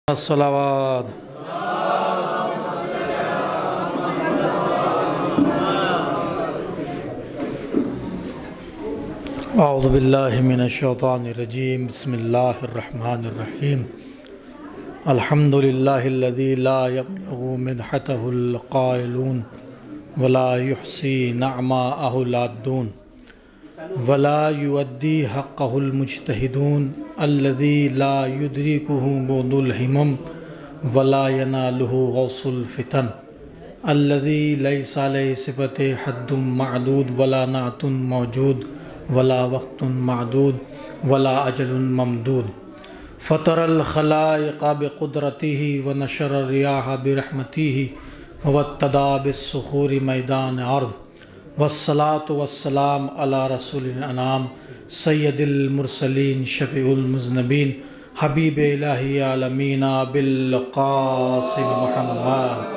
الصلوات اعوذ باللہ من الشیطان الرجیم بسم اللہ الرحمن الرحیم الحمد للہ الذی لا یبلغ مدحتہ القائلون ولا یحصی نعماءہ العادون ولا یؤدی حقہ المجتہدون الذی لا یدرکہ بعد الہمم ولا ینالہ غوث الفتن الذی لیس علیہ صفت حد معدود ولا نعت موجود ولا وقت معدود ولا اجل ممدود فطر الخلائق بقدرتہ ونشر الریاح برحمتہ وابتدأ بالصخور میدان عرض والصلاة والسلام علی رسول الانام سید المرسلین شفیع المذنبین حبیب الہی عالمین بالقاسم محمد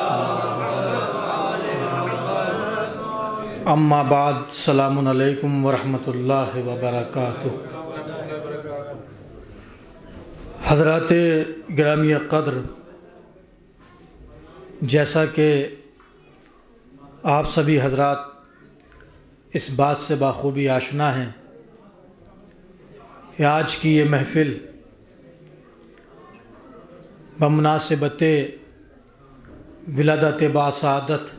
اما بعد السلام علیکم ورحمۃ اللہ وبرکاتہ۔ حضرات گرامی قدر، جیسا کہ آپ سبھی حضرات اس بات سے بخوبی آشنا ہیں کہ آج کی یہ محفل بمناسبت ولادت باسعادت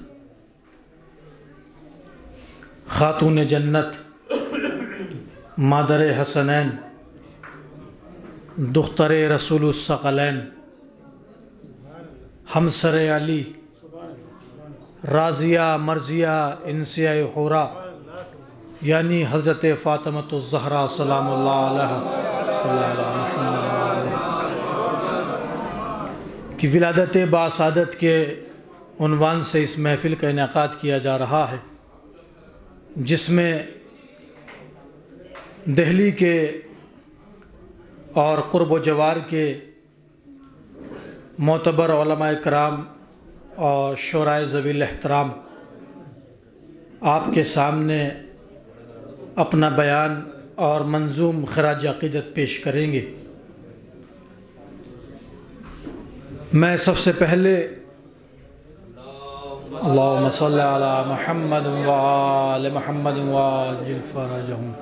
خاتون جنت مادر حسنین دختر رسول الثقلین ہمسر علی راضیہ مرضیہ انسیہ حورا یعنی حضرت فاطمۃ الزہرا سلام اللہ علیہ کی ولادت باسعادت کے عنوان سے اس محفل کا انعقاد کیا جا رہا ہے، جس میں دہلی کے اور قرب و جوار کے معتبر علماء کرام اور شورائے ذوی الاحترام آپ کے سامنے اپنا بیان اور منظوم خراج عقیدت پیش کریں گے۔ میں سب سے پہلے اللہم صلی علی محمد وآل محمد وعجل فرجہم،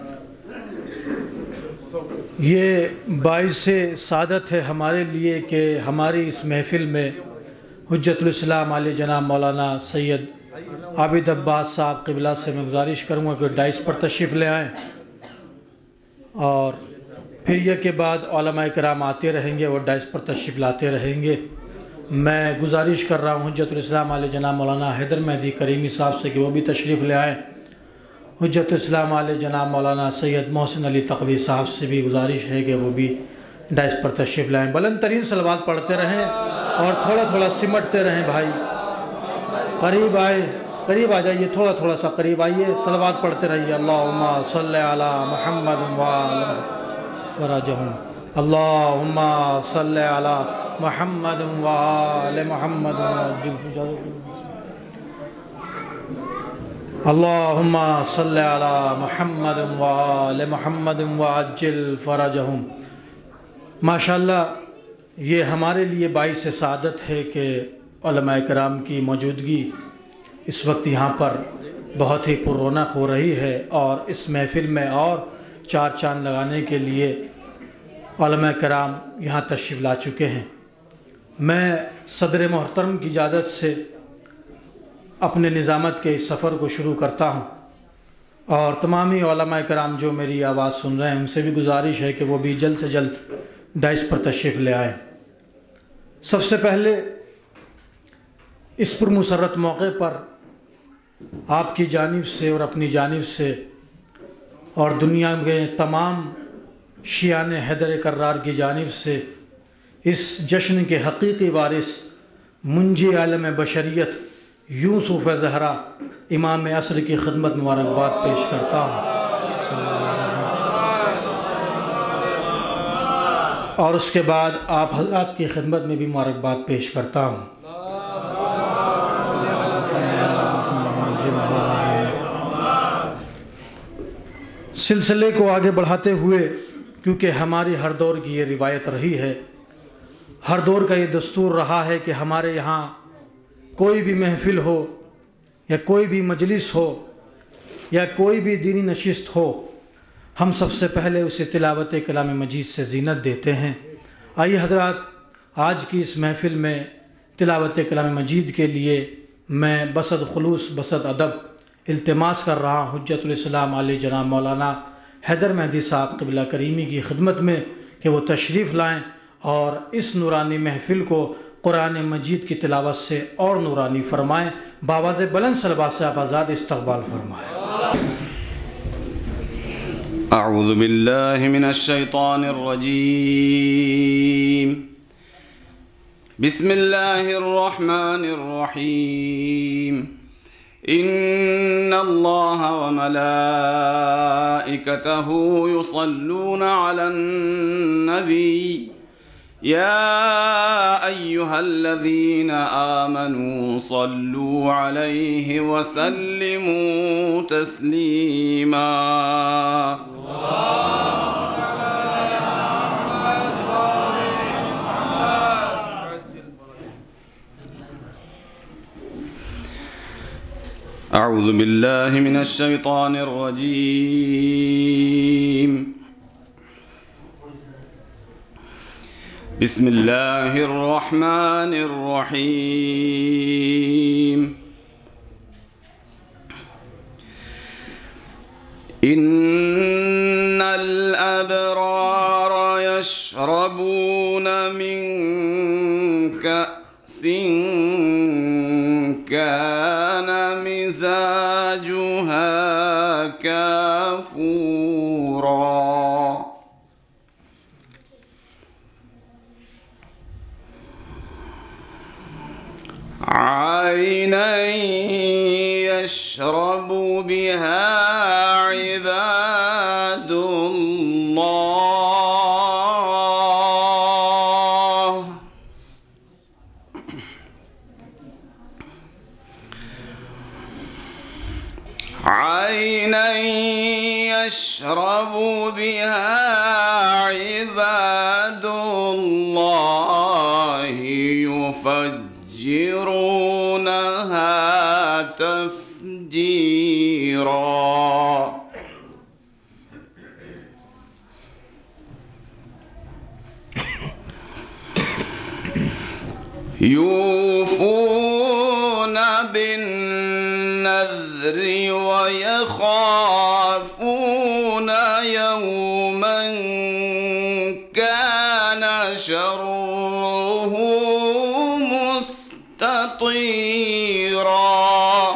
یہ باعث سعادت ہے ہمارے لیے کہ ہماری اس محفل میں حجت الاسلام علی جناب مولانا سید عابد عباس صاحب قبلہ سے میں گزارش کروں گا کہ ڈائس پر تشریف لے آئیں، اور پھر یہ کے بعد علماء کرام آتے رہیں گے اور ڈائس پر تشریف لاتے رہیں گے۔ میں گزارش کر رہا ہوں حجت الاسلام علی جناب مولانا حیدر مہدی کریمی صاحب سے کہ وہ بھی تشریف لے آئیں۔ حجت الاسلام علی جناب مولانا سید محسن علی تقوی صاحب سے بھی گزارش ہے کہ وہ بھی ڈائس پر تشریف لائیں۔ بلند ترین صلوات پڑھتے رہیں اور تھوڑا تھوڑا سمٹتے رہیں بھائی، قریب آ جائیے، تھوڑا تھوڑا سا قریب آئیے، صلوات پڑھتے رہیے۔ اللہم صلی علی محمد وآل فرجہم، اللہم صلی علی محمد وآل محمد اللہم صلی علی محمد وآل محمد وعجل فرجہم۔ ماشاءاللہ یہ ہمارے لیے باعث سعادت ہے کہ علماء کرام کی موجودگی اس وقت یہاں پر بہت ہی پر رونق ہو رہی ہے، اور اس محفل میں اور چار چاند لگانے کے لیے علماء کرام یہاں تشریف لا چکے ہیں۔ میں صدر محترم کی اجازت سے اپنے نظامت کے اس سفر کو شروع کرتا ہوں، اور تمامی علماء کرام جو میری آواز سن رہے ہیں ان سے بھی گزارش ہے کہ وہ بھی جلد سے جلد ڈائس پر تشریف لے آئیں۔ سب سے پہلے اس پر مسرت موقع پر آپ کی جانب سے اور اپنی جانب سے اور دنیا کے تمام شیعان حیدر کرار کی جانب سے اس جشن کے حقیقی وارث منجی عالم بشریت یوسف زہرا امام عصر کی خدمت مبارکباد پیش کرتا ہوں، اور اس کے بعد آپ حضرات کی خدمت میں بھی مبارکباد پیش کرتا ہوں۔ سلسلے کو آگے بڑھاتے ہوئے، کیونکہ ہماری ہر دور کی یہ روایت رہی ہے ہر دور کا یہ دستور رہا ہے کہ ہمارے یہاں کوئی بھی محفل ہو یا کوئی بھی مجلس ہو یا کوئی بھی دینی نشست ہو، ہم سب سے پہلے اسے تلاوت کلام مجید سے زینت دیتے ہیں۔ آئیے حضرات، آج کی اس محفل میں تلاوت کلام مجید کے لیے میں بصد خلوص بصد ادب التماس کر رہا ہوں حجت الاسلام علی جناب مولانا حیدر مہدی صاحب قبلہ کریمی کی خدمت میں کہ وہ تشریف لائیں اور اس نورانی محفل کو قرآن مجید کی تلاوت سے اور نورانی فرمائیں۔ بآواز بلند صلوات سے آپ آزاد استقبال فرمائیں۔ اعوذ باللہ من الشیطان الرجیم، بسم اللہ الرحمن الرحیم، ان اللہ وملائکتہ یصلون علی النبی یا ایہا الذین آمنوا صلوا علیہ وسلموا تسلیما۔ اعوذ باللہ من الشیطان الرجیم، بسم اللہ الرحمن الرحیم، ان الابرار یشربون من کأس کان مزاجها کافورا، عینا یشرب بها عباد اللہ، عینا یشرب بها عباد اللہ یفجرونها تفجیرا۔ یوفون بالنذر ویخافون یوما کان شرہ مستطیرا۔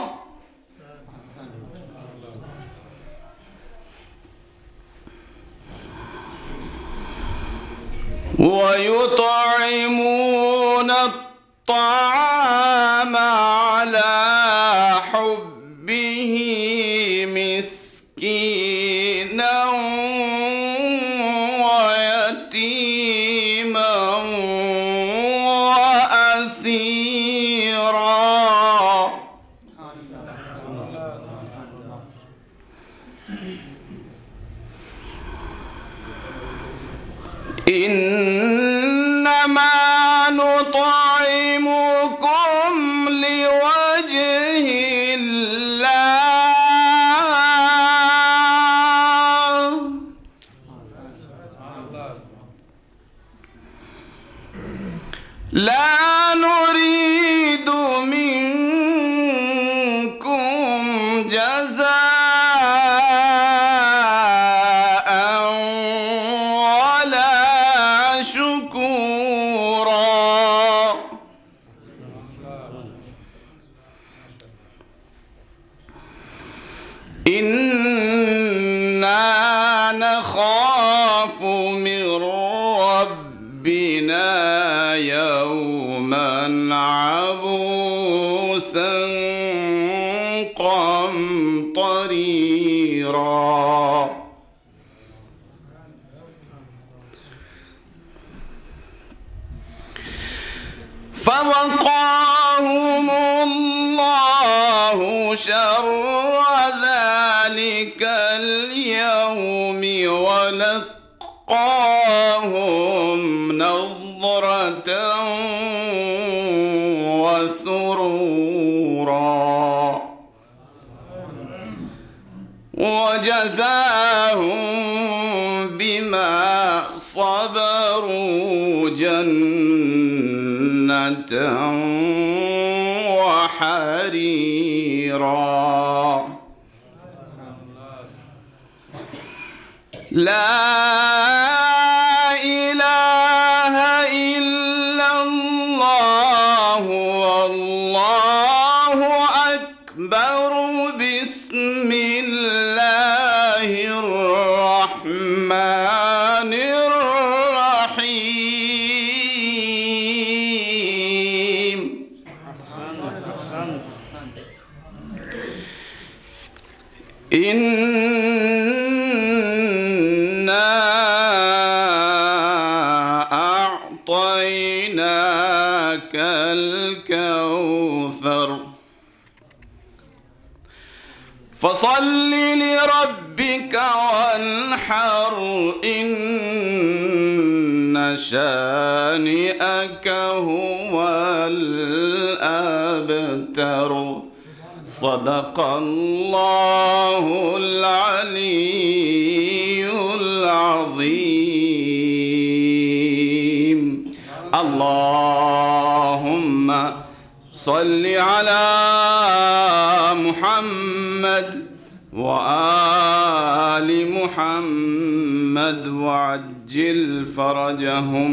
وَيُطْعِمُونَ الطَّعَامَ عَلَى حُبِّهِ مِسْكِينًا وَيَتِيمًا وَأَسِيرًا۔ انما نطعمكم لوجه الله لا نريد منكم جزاء ولا شكورا۔ إنا نخاف من ربنا يوما عبوسا قمطريرا۔ فوقاهم الله شر ذلك اليوم ولقاهم ولقاهم نضرة وسرورا وجزاهم بما صبروا جنة وحريرا لا إله إلا الله والله أكبر بسم الله الرحمن الرحيم أعطيناك الكوثر فصل لربك وانحر إن شانئك هو الأبتر صدق الله العلي العظيم اللهم صل على محمد وآل محمد وعجل فرجهم.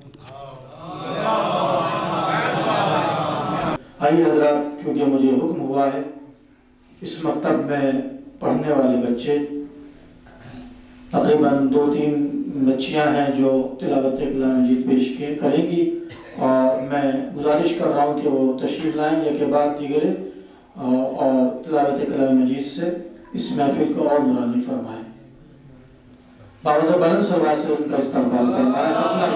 آئیے حضرات، کیونکہ مجھے حکم ہوا ہے اس مکتب میں پڑھنے والے بچے تقریباً 2-3 بچیاں ہیں جو تلاوت کلام مجید پیش کریں گی، اور میں گزارش کر رہا ہوں کہ وہ تشریف لائیں یا کہ بعد دیگرے اور تلاوت کلام مجید سے اس محفل کو اور نورانی فرمائیں. باوضہ بلند صلوات سے ان کا استقبال فرمائیں.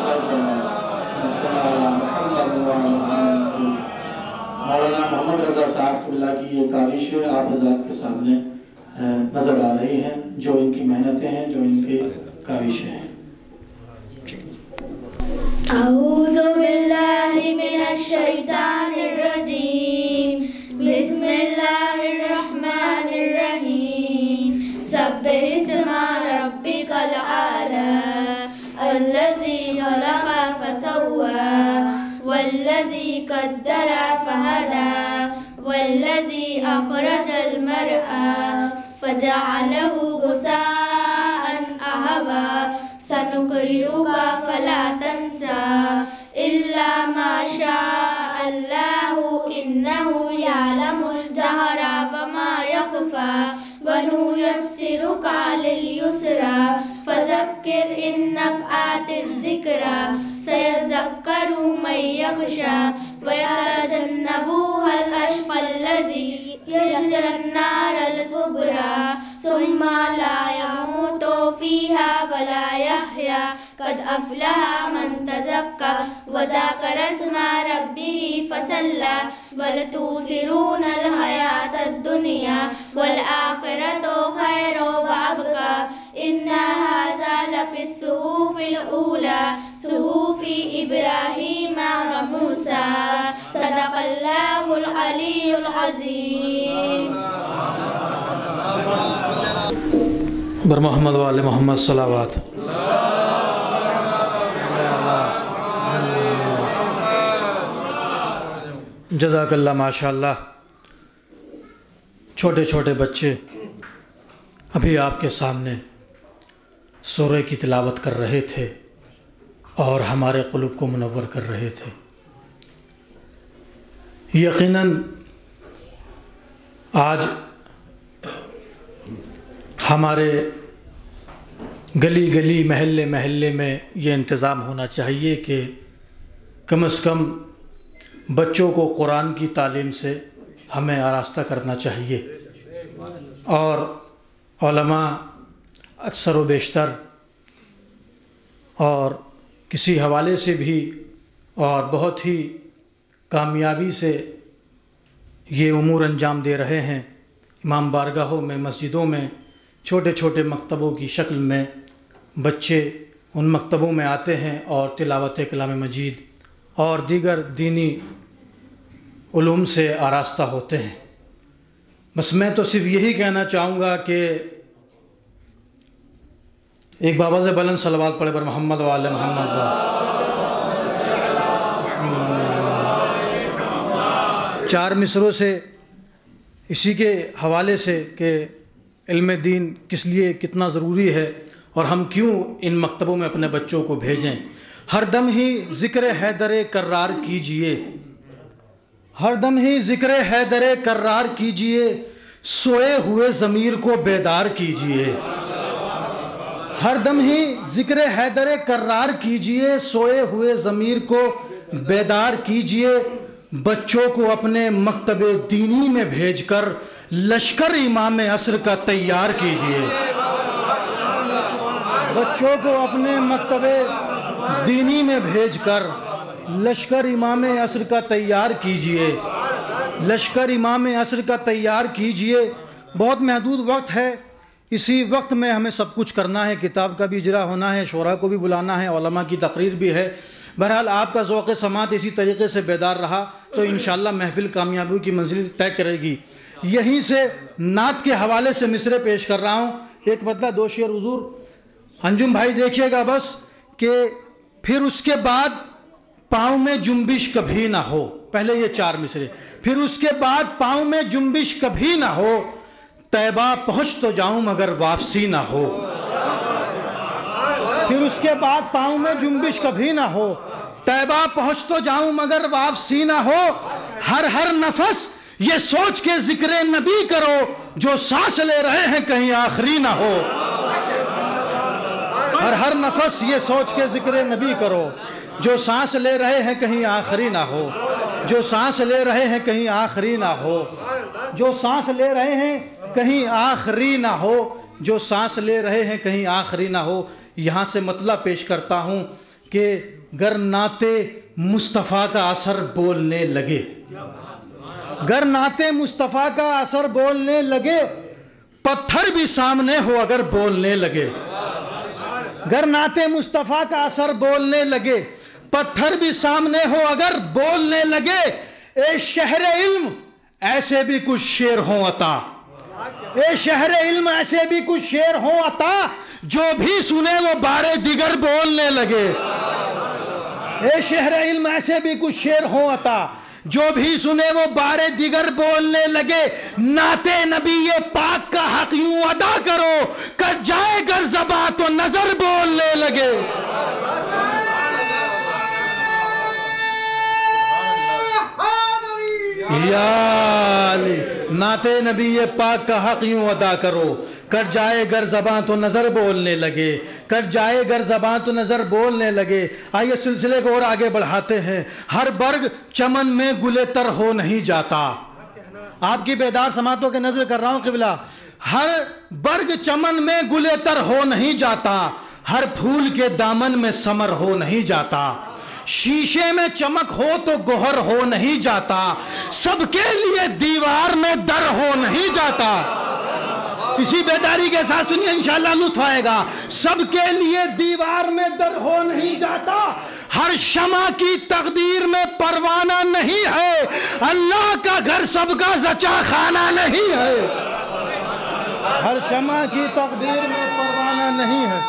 مولانا محمد رضا صاحب اللہ کی یہ کاوش ہے آپ حضرات کے سامنے نظر آ رہی ہیں، جو ان کی محنتیں ہیں، جو ان کی کاوشیں ہیں. اعوذ باللہ من الشیطان الرجیم بسم اللہ الرحمن الرحیم سبح اسم ربک الاعلی الذی خلق فسوى والذی قدر فہدى والذی اخرج المرعى فجعله غثاء احوى سنقرئك فلا تنسى إلا ما شاء الله إنه يعلم الجهر وما يخفى ونيسرك لليسرى فذكر إن نفعت الذكرى سيذكر من يخشى ويتجنبها الأشقى الذي يصلى النار الكبرى ثم لا يموت فيها ولا يحيى قد أفلح من تزكى وذكر اسم ربه فصلى بل تؤثرون الحياة الدنيا والآخرة خير وأبقى إن هذا لفي الصحف الأولى صحف إبراهيم وموسى صدق الله العلي العظيم. بر محمد وآل محمد صلوات. جزاک اللہ. ماشاءاللہ چھوٹے چھوٹے بچے ابھی آپ کے سامنے سورہ کی تلاوت کر رہے تھے اور ہمارے قلوب کو منور کر رہے تھے. یقیناً آج ہمارے گلی گلی محلے محلے میں یہ انتظام ہونا چاہیے کہ کم از کم بچوں کو قرآن کی تعلیم سے ہمیں آراستہ کرنا چاہیے، اور علماء اکثر و بیشتر اور کسی حوالے سے بھی اور بہت ہی کامیابی سے یہ امور انجام دے رہے ہیں. امام بارگاہوں میں، مسجدوں میں، چھوٹے چھوٹے مکتبوں کی شکل میں بچے ان مکتبوں میں آتے ہیں اور تلاوت کلام مجید اور دیگر دینی علوم سے آراستہ ہوتے ہیں۔ بس میں تو صرف یہی کہنا چاہوں گا کہ ایک بابا سے بلند صلوات پڑھے بر محمد و آل محمد چار مصروں سے اسی کے حوالے سے کہ علم دین کس لیے کتنا ضروری ہے اور ہم کیوں ان مکتبوں میں اپنے بچوں کو بھیجیں۔ ہر دم ہی ذکر حیدر کرار کیجئے، ہر دم ہی ذکر حیدر کرار کیجئے، سوئے ہوئے ضمیر کو بیدار کیجئے۔ ہر دم ہی ذکر حیدر کرار کیجئے، سوئے ہوئے ضمیر کو بیدار کیجئے۔ بچوں کو اپنے مکتب دینی میں بھیج کر لشکر امام عصر کا تیار کیجئے۔ بچوں کو اپنے مکتب دینی میں بھیج کر لشکر امام عصر کا تیار کیجئے، لشکر امام عصر کا تیار کیجئے۔ بہت محدود وقت ہے، اسی وقت میں ہمیں سب کچھ کرنا ہے، کتاب کا بھی اجرا ہونا ہے، شعراء کو بھی بلانا ہے، علماء کی تقریر بھی ہے۔ بہرحال آپ کا ذوق سماعت اسی طریقے سے بیدار رہا تو انشاءاللہ محفل کامیابی کی منزل طے کرے گی۔ یہیں سے نعت کے حوالے سے مصرے پیش کر رہا ہوں، ایک مطلب دو شعر حضور انجم بھائی دیکھیے گا بس کہ پھر اس کے بعد پاؤں میں جنبش کبھی نہ ہو، پہلے یہ چار مصرے، پھر اس کے بعد پاؤں میں جنبش کبھی نہ ہو، طیبہ پہنچ تو جاؤں مگر واپسی نہ ہو۔ پھر اس کے بعد پاؤں میں جنبش کبھی نہ ہو، طیبہ پہنچ تو جاؤں مگر واپسی نہ ہو۔ ہر نفس یہ سوچ کے ذکر نبی کرو، جو سانس لے رہے ہیں کہیں آخری نہ ہو۔ ہر نفس یہ سوچ کے ذکر نبی کرو، جو سانس لے رہے ہیں کہیں آخری نہ ہو، جو سانس لے رہے ہیں کہیں آخری نہ ہو، جو سانس لے رہے ہیں کہیں آخری نہ ہو، جو سانس لے رہے ہیں کہیں آخری نہ ہو۔ یہاں سے مطلب پیش کرتا ہوں کہ گر نعت مصطفیٰ کا اثر بولنے لگے، گر نعت مصطفیٰ کا اثر بولنے لگے، پتھر بھی سامنے ہو اگر بولنے لگے۔ گر نعت مصطفیٰ کا اثر بولنے لگے، پتھر بھی سامنے ہو اگر بولنے لگے۔ اے شہر علم ایسے بھی کچھ شعر ہوں عطا، اے شہر علم ایسے بھی کچھ شعر ہوں عطا، جو بھی سنے وہ بارے دیگر بولنے لگے۔ اے شہر علم ایسے بھی کچھ شعر ہوں عطا، جو بھی سنے وہ بارے دیگر بولنے لگے۔ نعت نبی پاک کا حق یوں ادا کرو، کٹ جائے گر زباں تو نظر بولنے لگے۔ یا علی، نعت نبی پاک کا حق یوں ادا کرو، کٹ جائے گر زباں تو نظر بولنے لگے، کٹ جائے گر زباں تو نظر بولنے لگے۔ آئیے سلسلے کو اور آگے بڑھاتے ہیں۔ ہر برگ چمن میں گلے تر ہو نہیں جاتا، آپ کی بیدار سماعتوں کے نظر کر رہا ہوں قبلہ، ہر برگ چمن میں گلے تر ہو نہیں جاتا، ہر پھول کے دامن میں ثمر ہو نہیں جاتا، شیشے میں چمک ہو تو گوہر ہو نہیں جاتا، سب کے لیے دیوار میں در ہو نہیں جاتا۔ اسی بیداری کے ساتھ سنیے انشاءاللہ لطف آئے گا۔ سب کے لیے دیوار میں در ہو نہیں جاتا، ہر شمع کی تقدیر میں پروانہ نہیں ہے، اللہ کا گھر سب کا زچا خانہ نہیں ہے۔ ہر شمع کی تقدیر میں پروانہ نہیں ہے۔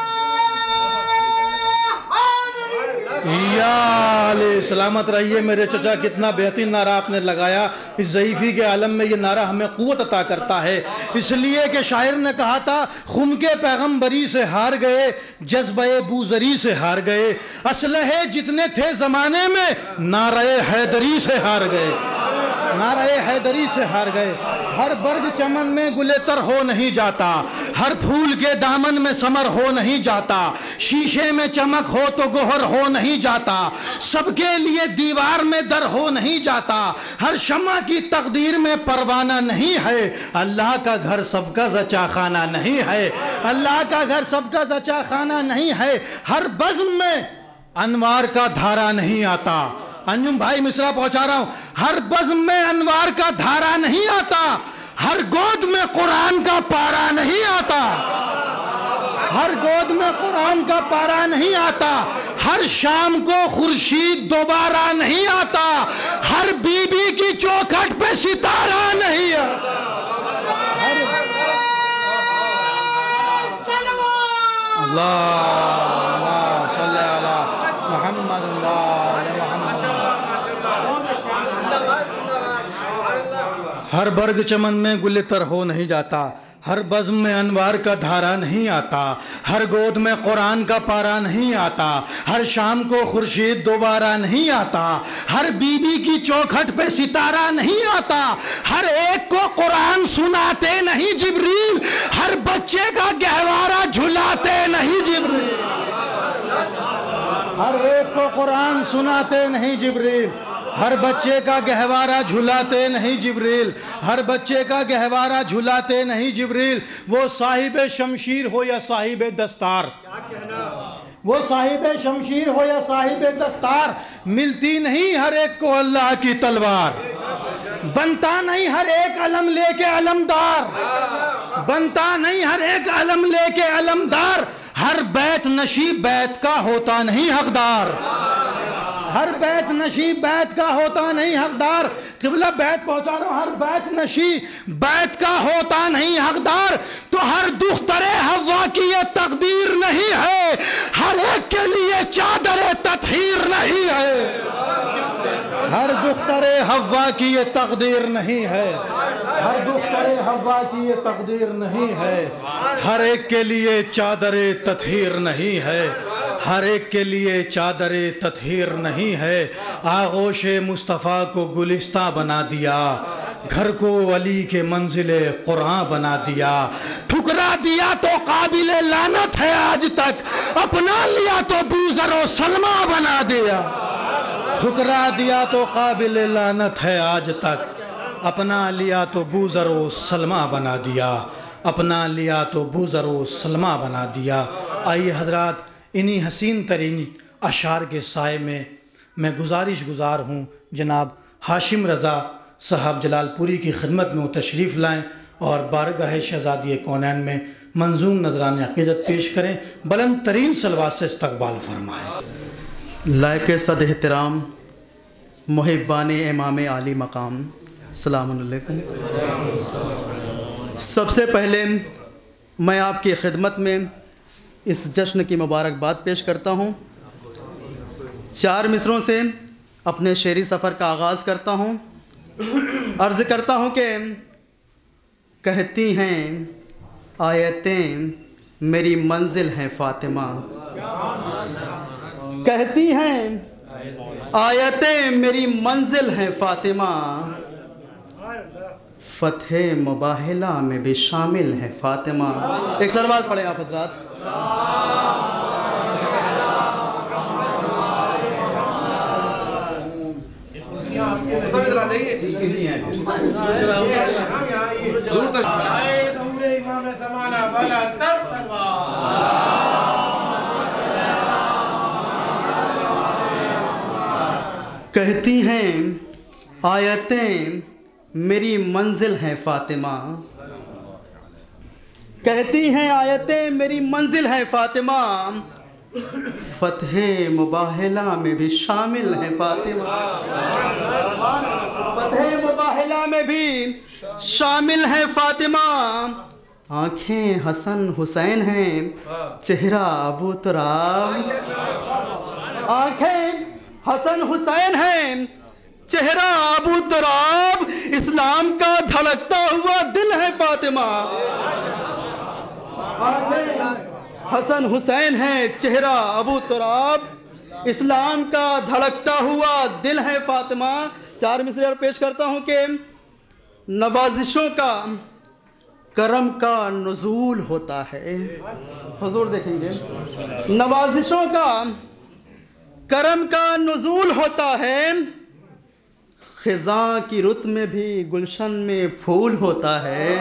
یا علی، سلامت رہیے میرے چچا، کتنا بہترین نعرہ آپ نے لگایا۔ اس ضعیفی کے عالم میں یہ نعرہ ہمیں قوت عطا کرتا ہے، اس لیے کہ شاعر نے کہا تھا خم کے پیغمبری سے ہار گئے، جذبہ بوزری سے ہار گئے، اسلحے جتنے تھے زمانے میں نعرہ حیدری سے ہار گئے، نعرہ حیدری سے ہار گئے۔ ہر برگ چمن میں گلے تر ہو نہیں جاتا، ہر پھول کے دامن میں ثمر ہو نہیں جاتا، شیشے میں چمک ہو تو گوہر ہو نہیں جاتا، سب کے لیے دیوار میں در ہو نہیں جاتا، ہر شمع کی تقدیر میں پروانہ نہیں ہے، اللہ کا گھر سب کا زچا خانہ نہیں ہے، اللہ کا گھر سب کا زچا خانہ نہیں ہے۔ ہر بزم میں انوار کا دھارا نہیں آتا، انجم بھائی مصرع پہنچا رہا ہوں، ہر بزم میں انوار کا دھارا نہیں آتا، ہر گود میں قرآن کا پارا نہیں آتا، ہر گود میں قرآن کا پارا نہیں آتا، ہر شام کو خورشید دوبارہ نہیں آتا، ہر بی بی کی چوکھٹ پہ ستارہ نہیں آتا۔ اللہ صلی علی محمد ہر برگ چمن میں گل تر ہو نہیں جاتا، ہر بزم میں انوار کا دھارا نہیں آتا، ہر گود میں قرآن کا پارا نہیں آتا، ہر شام کو خورشید دوبارہ نہیں آتا، ہر بی بی کی چوکھٹ پہ ستارہ نہیں آتا، ہر ایک کو قرآن سناتے نہیں جبریل، ہر بچے کا گہوارہ جھلاتے نہیں جبریل، ہر ایک کو قرآن سناتے نہیں جبریل، ہر بچے کا گہوارہ جھلاتے نہیں جبریل، ہر بچے کا گہوارہ جھلاتے نہیں جبریل۔ وہ صاحب شمشیر ہو یا صاحب دستار، وہ صاحب شمشیر ہو یا صاحب دستار، ملتی نہیں ہر ایک کو اللہ کی تلوار، بنتا نہیں ہر ایک علم لے کے علمدار، بنتا نہیں ہر ایک علم لے کے علمدار، ہر بیت نشی بیت کا ہوتا نہیں حقدار، ہر بیت نشی بیت کا ہوتا نہیں حقدار، قبلہ بیت پہنچا رہا ہوں، ہر بیت نشی بیت کا ہوتا نہیں حقدار، تو ہر دختر حوا کی یہ تقدیر نہیں ہے، ہر ایک کے لیے چادر تطہیر نہیں ہے، ہر دختر حوا کی یہ تقدیر نہیں ہے، ہر دختر حوا کی یہ تقدیر نہیں ہے، ہر ایک کے لیے چادر تطہیر نہیں ہے، ہر ایک کے لیے چادر تطہیر نہیں ہے۔ آغوش مصطفیٰ کو گلستہ بنا دیا، گھر کو علی کے منزل قرآن بنا دیا، ٹھکرا دیا تو قابل لعنت ہے آج تک، اپنا لیا تو بوذر و سلمہ بنا دیا، ٹھکرا دیا تو قابل لعنت ہے آج تک، اپنا لیا تو بوذر و سلمہ بنا دیا، اپنا لیا تو بوذر و سلمہ بنا دیا۔ آئیے حضرات، انہی حسین ترین اشعار کے سائے میں گزارش گزار ہوں جناب ہاشم رضا صاحب جلال پوری کی خدمت میں وہ تشریف لائیں اور بارگاہ شہزادی کونین میں منظوم نذران عقیدت پیش کریں، بلند ترین صلوات سے استقبال فرمائیں۔ لائق صد احترام محبان امام عالی مقام، السلام علیکم۔ سب سے پہلے میں آپ کی خدمت میں اس جشن کی مبارکباد پیش کرتا ہوں، 4 مصروں سے اپنے شعری سفر کا آغاز کرتا ہوں۔ عرض کرتا ہوں کہ کہتی ہیں آیتیں میری منزل ہیں فاطمہ، کہتی ہیں آیتیں میری منزل ہیں فاطمہ، فتح مباہلہ میں بھی شامل ہے فاطمہ۔ ایک صلوات پڑھیں آپ حضرات۔ کہتی ہیں آیتیں میری منزل ہیں فاطمہ، کہتی ہیں آیتیں میری منزل ہیں فاطمہ، فتح مباہلہ میں بھی شامل ہیں فاطمہ، فتح مباہلہ میں بھی شامل ہیں فاطمہ، آنکھیں حسن حسین ہیں چہرہ ابو تراب، آنکھیں حسن حسین ہیں چہرہ ابو تراب، اسلام کا دھڑکتا ہوا دل ہے فاطمہ، حسن حسین ہیں چہرہ ابو تراب، اسلام کا دھڑکتا ہوا دل ہے فاطمہ۔ 4 مصرے اور پیش کرتا ہوں کہ نوازشوں کا کرم کا نزول ہوتا ہے، حضور دیکھیں گے، نوازشوں کا کرم کا نزول ہوتا ہے، خزاں کی رت میں بھی گلشن میں پھول ہوتا ہے،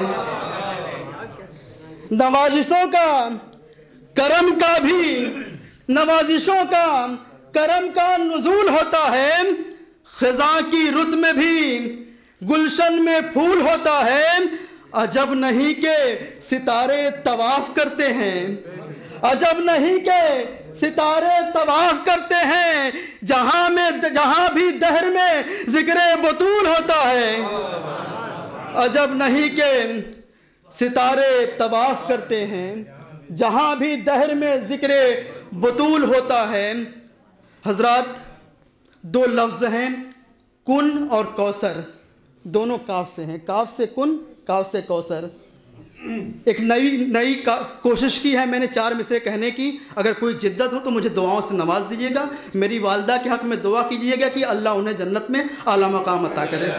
نوازشوں کا کرم کا بھی نوازشوں کا کرم کا نزول ہوتا ہے، خزاں کی رت میں بھی گلشن میں پھول ہوتا ہے، عجب نہیں کہ ستارے طواف کرتے ہیں، अजब नहीं के सितारे तवाफ करते हैं, जहां भी दहर में जिक्र बतूल होता है। अजब नहीं के सितारे तवाफ करते हैं, जहां भी दहर में जिक्र बतूल होता है। हजरात, दो लफ्ज़ हैं, कुन और कौसर, दोनों काफ से हैं। काफ से कुन, काफ से कौसर। एक नई कोशिश की है मैंने 4 मिसरे कहने की। अगर कोई जिद्दत हो तो मुझे दुआओं से नवाज दीजिएगा। मेरी वालदा के हक़ में दुआ कीजिएगा कि अल्लाह उन्हें जन्नत में आला मकाम अता करे।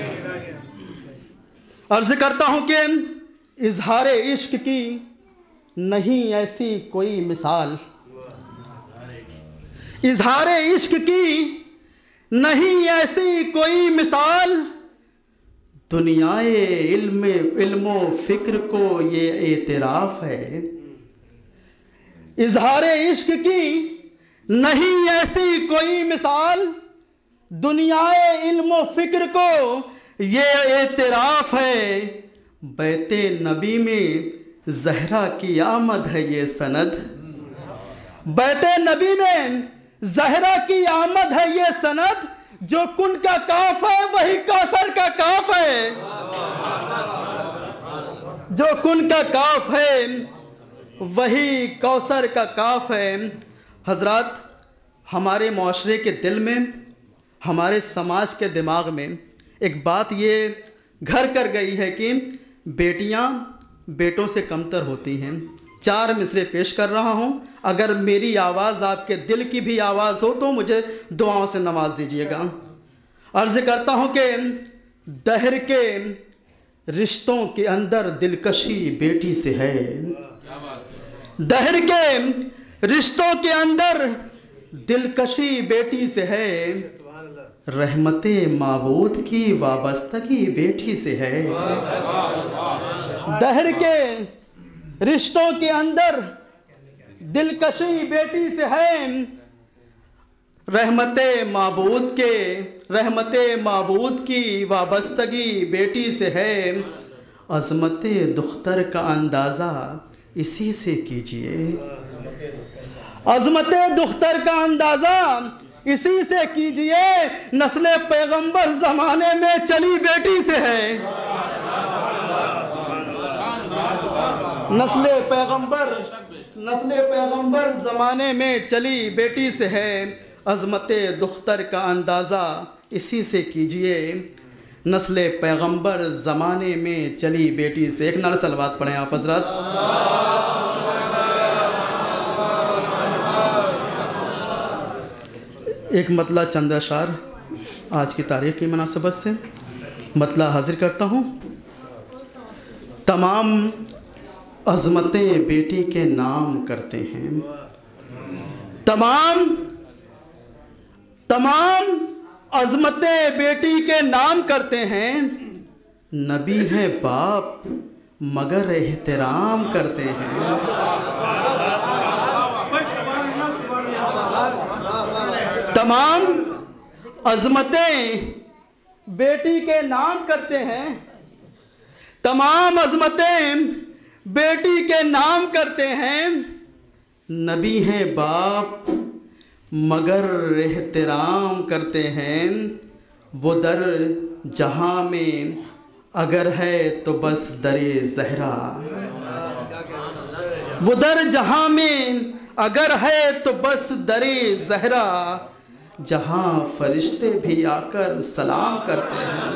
अर्ज़ करता हूँ कि इज़हार इश्क की नहीं ऐसी कोई मिसाल, इज़हार इश्क की नहीं ऐसी कोई मिसाल, दुनियाए इल्मो फ़िक्र को ये एतराफ़ है। इज़हार इश्क की नहीं ऐसी कोई मिसाल, दुनियाए इल्मो फ़िक्र को ये एतराफ़ है। बैते नबी में ज़हरा की आमद है ये सनद, बैते नबी में ज़हरा की आमद है ये सनद। जो कुन का काफ है वही कौसर का काफ है, जो कुन का काफ है वही कौसर का काफ है। हजरात, हमारे माशरे के दिल में, हमारे समाज के दिमाग में एक बात ये घर कर गई है कि बेटियां बेटों से कमतर होती हैं। 4 मिसरे पेश कर रहा हूं, अगर मेरी आवाज़ आपके दिल की भी आवाज़ हो तो मुझे दुआओं से नवाज दीजिएगा। अर्ज़ करता हूं कि दहर के रिश्तों के अंदर दिलकशी बेटी से है, दहर के रिश्तों के अंदर दिलकशी बेटी से है। रहमते माबूद की वाबस्तगी बेटी से है, दहर के रिश्तों के अंदर दिलकशी बेटी से है। रहमते माबूद की वाबस्तगी बेटी से है। अज़मते दुख्तर का अंदाज़ा इसी से कीजिए, अज़मते दुख्तर का अंदाज़ा इसी से कीजिए। नस्ल पैगंबर ज़माने में चली बेटी से है, नस्ल पैगंबर ज़माने में चली बेटी से है। अज़मते दुख्तर का अंदाज़ा इसी से कीजिए, नस्ल पैगंबर ज़माने में चली बेटी से। एक नारे सलवात पढ़ें आप हज़रत। एक मतला चंद अशार आज की तारीख़ की मुनासबत से मतला हाजिर करता हूँ। तमाम अज़मतें बेटी के नाम करते हैं, तमाम अज़मतें बेटी के नाम करते हैं। नबी हैं बाप मगर एहतराम करते हैं, तमाम अज़मतें बेटी के नाम करते हैं, तमाम अज़मतें बेटी के नाम करते हैं। नबी हैं बाप मगर एहतराम करते हैं। वो दर जहाँ में अगर है तो बस दरे ज़हरा, वो दर जहाँ में अगर है तो बस दरे ज़हरा। जहाँ फरिश्ते भी आकर सलाम करते हैं,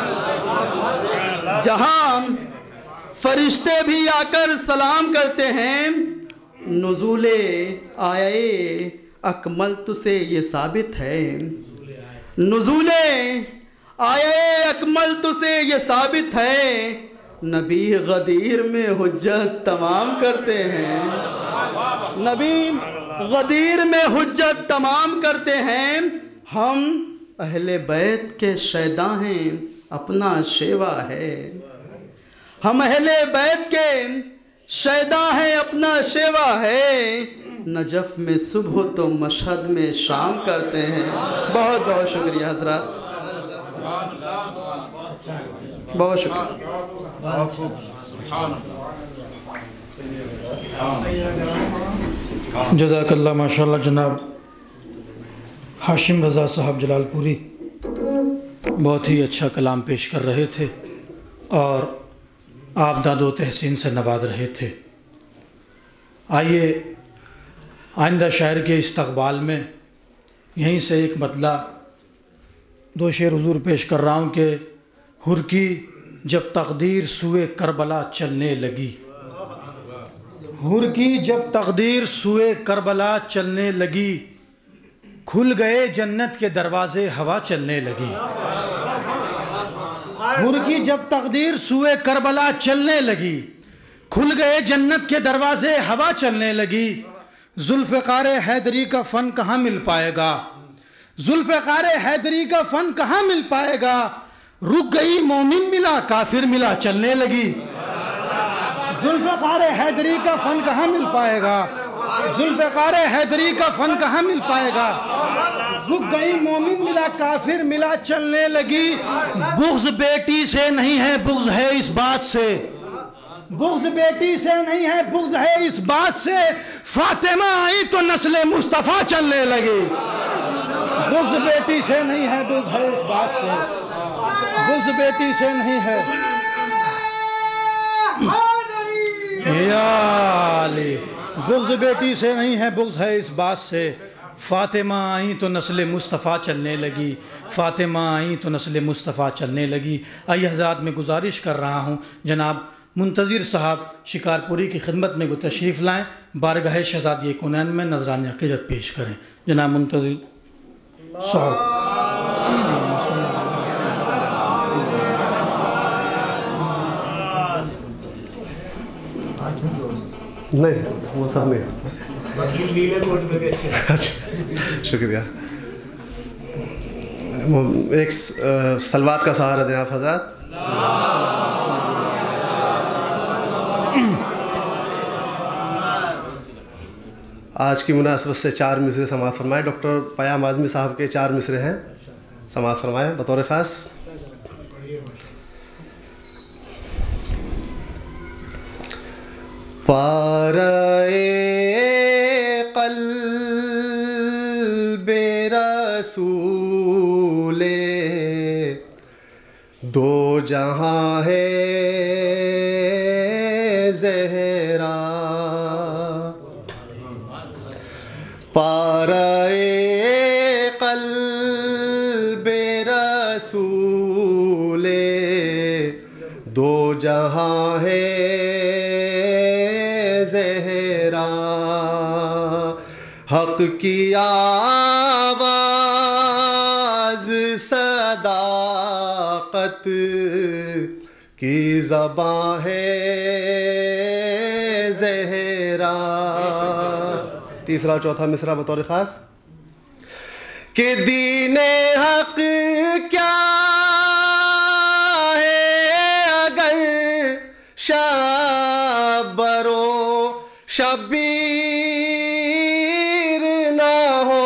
जहाँ फरिश्ते भी आकर सलाम करते हैं। नुज़ूले आए अकमल से ये साबित है, नुज़ूले आए अकमल से ये साबित है। नबी गदीर में हुज्जत तमाम करते हैं, नबी गदीर में हुज्जत तमाम करते हैं। हम अहले बैत के शैदा हैं, अपना शेवा है। हम अहले बैत के शैदा हैं, अपना शेवा है। नजफ में सुबह तो मशहद में शाम करते हैं। बहुत बहुत शुक्रिया हजरात, बहुत शुक्रिया। جزاک اللہ ماشاء اللہ جناب ہاشم رضا صاحب جلال پوری بہت ہی اچھا کلام پیش کر رہے تھے اور آپ داد و تحسین سے نواز رہے تھے۔ آئیے آئندہ شاعر کے استقبال میں یہیں سے ایک مطلع 2 شعر حضور پیش کر رہا ہوں کہ ہر کی جب تقدیر سوئے کربلا چلنے لگی، ہر کی جب تقدیر سوئے کربلا چلنے لگی، کھل گئے جنت کے دروازے ہوا چلنے لگی۔ ہر کی جب تقدیر سوئے کربلا چلنے لگی، کھل گئے جنت کے دروازے ہوا چلنے لگی۔ ذوالفقار حیدری کا فن کہاں مل پائے گا، ذوالفقار حیدری کا فن کہاں مل پائے گا، رک گئی مومن ملا کافر ملا چلنے لگی۔ ذوالفقار حیدری کا فن کہاں مل پائے گا، ذوالفقار حیدری کا فن کہاں مل پائے گا، رک گئی مومن ملا کافر ملا چلنے لگی۔ بغض بیٹی سے نہیں ہے بغض ہے اس بات سے، بغض بیٹی سے نہیں ہے بغض ہے اس بات سے، فاطمہ آئی تو نسل مصطفیٰ چلنے لگی۔ بغض بیٹی سے نہیں ہے بغض ہے اس بات سے، بغض بیٹی سے نہیں ہے یا علی، بغض بیٹی سے نہیں ہے بغض ہے اس بات سے، فاطمہ آئیں تو نسل مصطفیٰ چلنے لگی، فاطمہ آئیں تو نسل مصطفیٰ چلنے لگی۔ آئی حضرات میں گزارش کر رہا ہوں جناب منتظر صاحب شکارپوری کی خدمت میں وہ تشریف لائیں، بارگاہ شہزادی کونین میں نذرانِ عقیدت پیش کریں۔ جناب منتظر صاحب۔ نہیں وہ سب نہیں، شکریہ۔ ایک سلوات کا سہارا دیں آپ حضرات۔ آج کی مناسبت سے 4 مصرے سماعت فرمائے، ڈاکٹر پیام اعظمی صاحب کے 4 مصرے ہیں، سماعت فرمائے بطور خاص۔ پارے قلب رسول دو جہاں ہے زہرا، پارے قلب رسول دو جہاں ہے زہرا، حق کی آواز صداقت کی زباں ہے زہرا۔ تیسرا اور چوتھا مصرع بطور خاص۔ کہ دین حق کیا ہے اگر شبر و شبیر نہ ہو،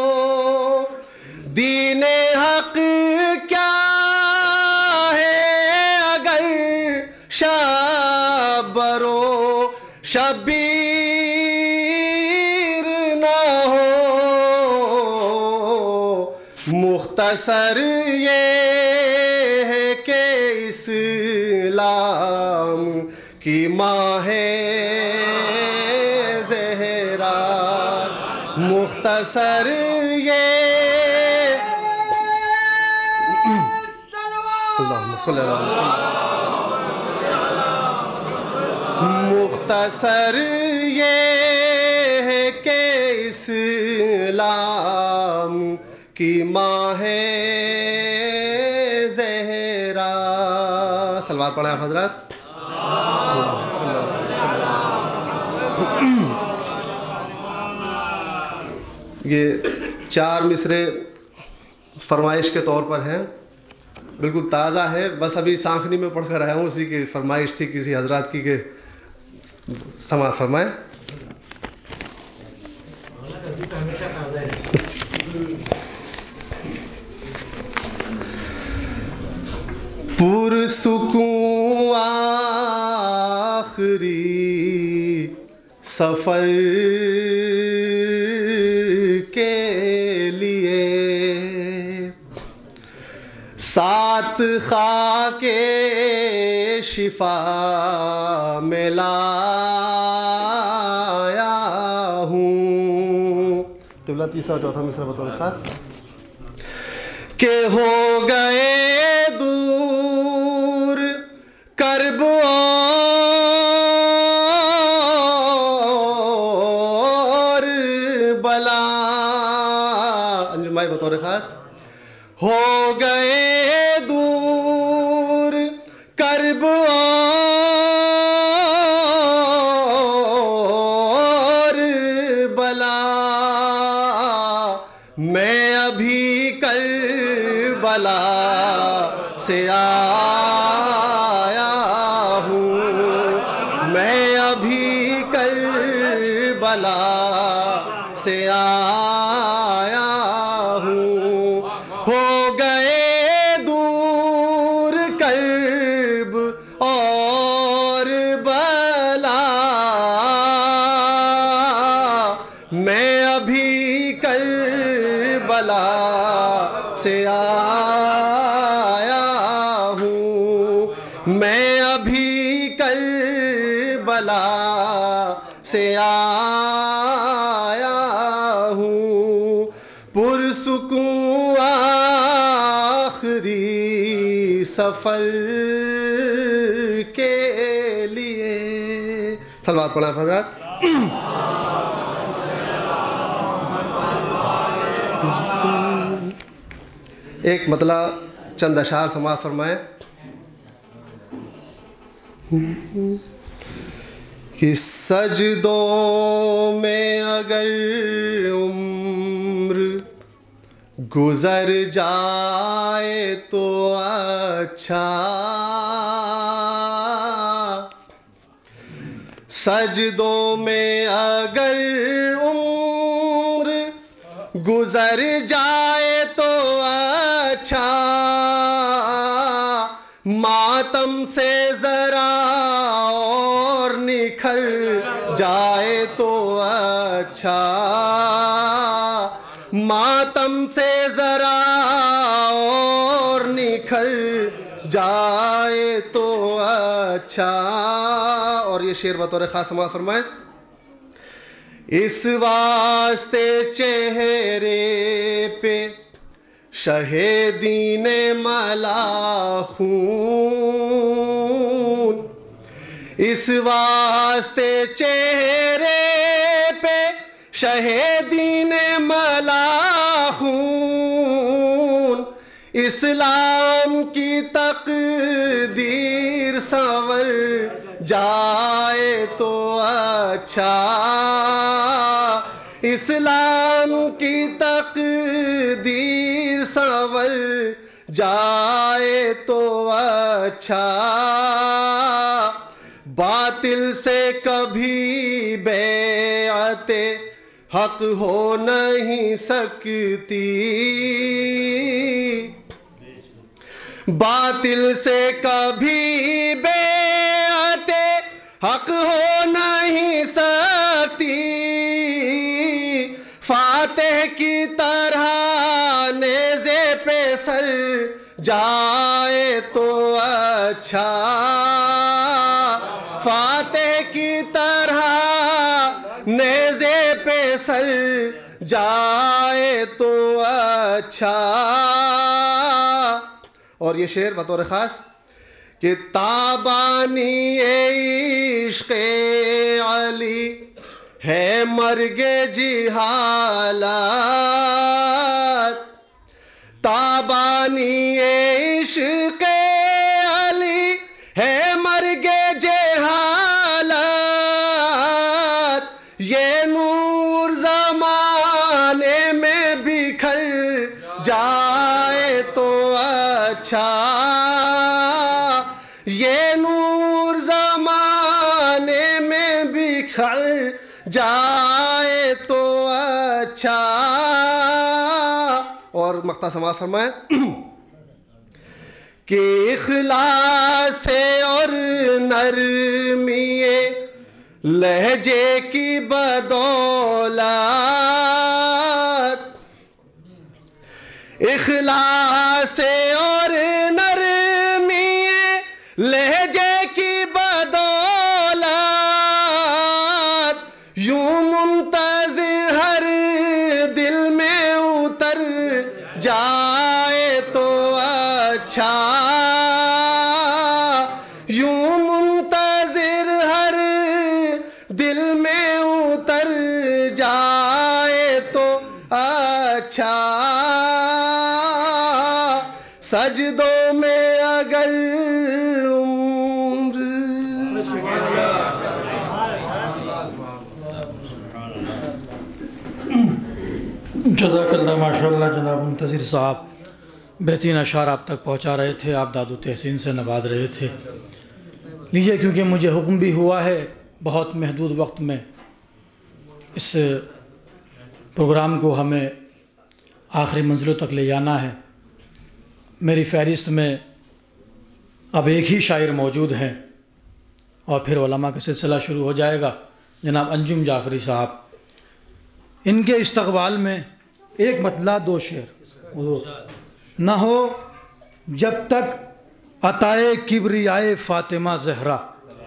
دین حق کیا ہے اگر شبر و شبیر نہ ہو، مختصر یہ ہے کہ اسلام کی ماں ہے زہرا، مختصر یہ اللہم صلی اللہ علیہ وسلم، مختصر یہ ہے کہ اسلام کی ماں ہے زہرا۔ صلوات پڑھیں آپ حضرات۔ یہ 4 مصرے فرمائش کے طور پر ہیں، بالکل تازہ ہے، بس ابھی سانخنی میں پڑھ کر آیا ہوں، اسی کی فرمائش تھی کسی حضرات کی کہ سماعت فرمائیں۔ پرسکون آخری سفر رات خاک شفا میں لایا ہوں. قبلہ تیسرا چوتھا مصرع بطور خاص. کہ ہو گئے دور کرب اور بلا. انجم بھائی بطور خاص. ہو گئے دور کرب اور بلا. میں ابھی کربلا سے آیا ہوں. میں ابھی کربلا سے آیا ہوں. ہو گئے دور کرب اور بلا. میں ابھی کربلا سے آیا ہوں. میں ابھی کربلا سے آیا ہوں. پرسکون آخری سفر کے لیے. صلوات پڑھیں حضرات. ایک مطلع چند اشعار سماعت فرمائیں. کہ سجدوں میں اگر عمر گزر جائے تو اچھا. سجدوں میں اگر عمر گزر جائے تو اچھا. ماتم سے ذرا اور نکھر جائے تو اچھا. ماتم سے ذرا اور نکھر جائے تو اچھا. اور یہ شعر بطور خاص سماعت فرمائیں. اس واسطے چہرے پہ شہیدین ملا خون. اس واسطے چہرے پہ شہیدین ملا خون. اسلام کی تقدیر سنور جائے تو اچھا. اسلام کی تقدیر سنور جائے تو اچھا. باطل سے کبھی بیعت حق ہو نہیں سکتی. باطل سے کبھی بیعت حق ہو نہیں سکتی. فاتح کی طرح نیزے پہ سر جائے تو اچھا. فاتح کی طرح نیزے پہ سر جائے تو اچھا. اور یہ شعر بطور خاص. کہ تابانی عشق علی ہے مرگ جہالت. تابانی عشق علی ہے مرگ جہالت. یہ نور زمانے میں بکھر جائے تو اچھا. یہ نور زمانے میں بکھر جائے تو اچھا. اور مقطع سماعت فرمائیں. کہ اخلاص اور نرمی لہجے کی بدولت. اخلاص اور نرمی اچھا سجدوں میں اگر عمر جزاک اللہ ماشاء اللہ جناب منتظر صاحب بہترین اشعار آپ تک پہنچا رہے تھے، آپ داد و تحسین سے نواز رہے تھے۔ لیجئے کیونکہ مجھے حکم بھی ہوا ہے بہت محدود وقت میں اس پروگرام کو ہمیں آخری منزلوں تک لے جانا ہے، میری فہرست میں اب ایک ہی شاعر موجود ہیں اور پھر علماء کا سلسلہ شروع ہو جائے گا، جناب انجم جعفری صاحب۔ ان کے استقبال میں ایک مطلع دو شعر نہ ہو جب تک عطائے کبریائے فاطمہ زہرا،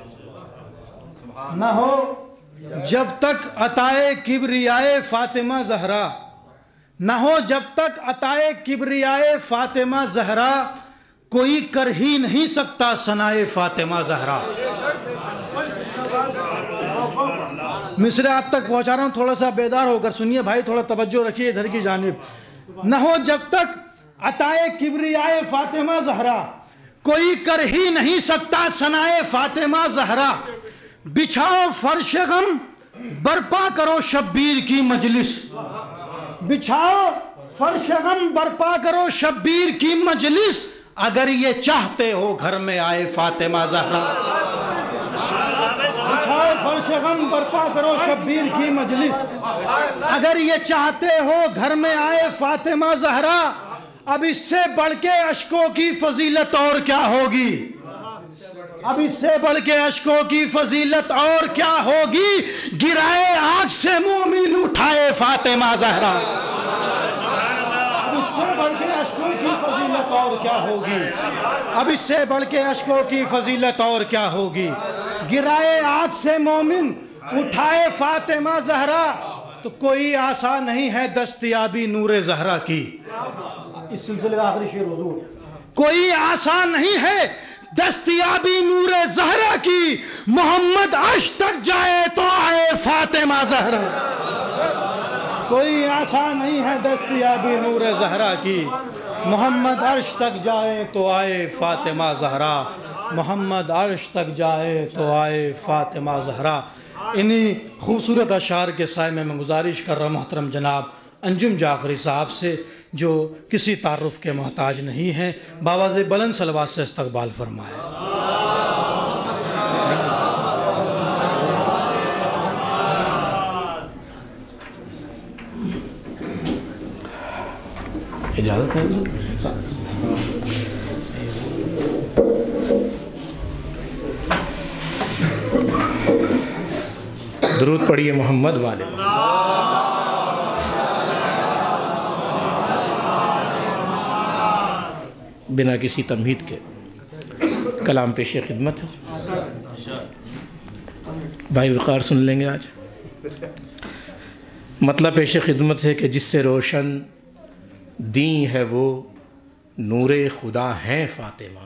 نہ ہو جب تک عطائے کبریائے فاطمہ زہرا، نہ ہو جب تک عطائے کبریائے فاطمہ زہرا، کوئی کر ہی نہیں سکتا ثنائے فاطمہ زہرا۔ مصرع آپ تک پہنچا رہا ہوں، تھوڑا سا بیدار ہو کر سنیے بھائی، تھوڑا توجہ رکھیے ادھر کی جانب۔ نہ ہو جب تک عطائے کبریائے فاطمہ زہرا، کوئی کر ہی نہیں سکتا ثنائے فاطمہ زہرا، بچھاؤ فرش غم برپا کرو شبیر کی مجلس، بچھاؤ فرش غم برپا کرو شبیر کی مجلس، اگر یہ چاہتے ہو گھر میں آئے فاطمہ زہرا، بچھاؤ فرش غم برپا کرو شبیر کی مجلس، اگر یہ چاہتے ہو گھر میں آئے فاطمہ زہرا، اب اس سے بڑھ کے اشکوں کی فضیلت اور کیا ہوگی، اب اس سے بڑھ کے اشکوں کی فضیلت اور کیا ہوگی، گرائے آگ سے مومن اٹھائے فاطمہ زہرا، اب اس سے بڑھ کے اشکوں کی فضیلت اور کیا ہوگی، اب اس سے بڑھ کے اشکوں کی فضیلت اور کیا ہوگی، گرائے آگ سے مومن اٹھائے فاطمہ زہرا، تو کوئی آسان نہیں ہے دستیابی نور زہرا کی۔ اس سلسلے کا آخری شعر حضور، کوئی آسان نہیں ہے دستیابی نور زہرا کی، محمد عرش تک جائے تو آئے فاطمہ زہرا، کوئی آسان نہیں ہے دستیابی نور زہرا کی، محمد عرش تک جائے تو آئے فاطمہ زہرا، محمد عرش تک جائے تو آئے فاطمہ زہرا۔ انہی خوبصورت اشعار کے سائے میں گزارش کر رہا محترم جناب انجم جعفری صاحب سے، جو کسی تعارف کے محتاج نہیں ہیں، باواز بلند صلوات سے استقبال فرمائے۔ اجازت ہے؟ درود پڑھیے محمد والے۔ بنا کسی تمہید کے کلام پیش خدمت ہے، بھائی وقار سن لیں گے۔ آج مطلب پیش خدمت ہے کہ جس سے روشن دین ہے وہ نور خدا ہیں فاطمہ،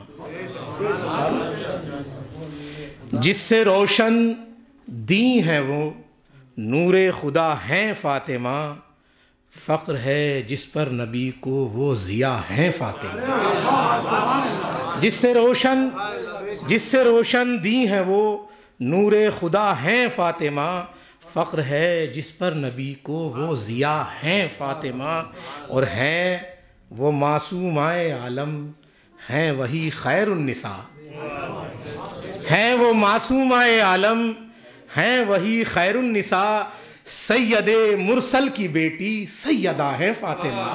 جس سے روشن دین ہے وہ نور خدا ہیں فاطمہ، فخر ہے جس پر نبی کو وہ ضیاء ہیں فاطمہ، جس سے روشن دین ہے وہ نور خدا ہیں فاطمہ، فخر ہے جس پر نبی کو وہ ضیاء ہیں فاطمہ، اور ہیں وہ معصومائے عالم، ہیں وہی خیر النساء، ہیں وہ معصومائے عالم، ہیں وہی خیر النساء، سید مرسل کی بیٹی سیدہ ہیں فاطمہ،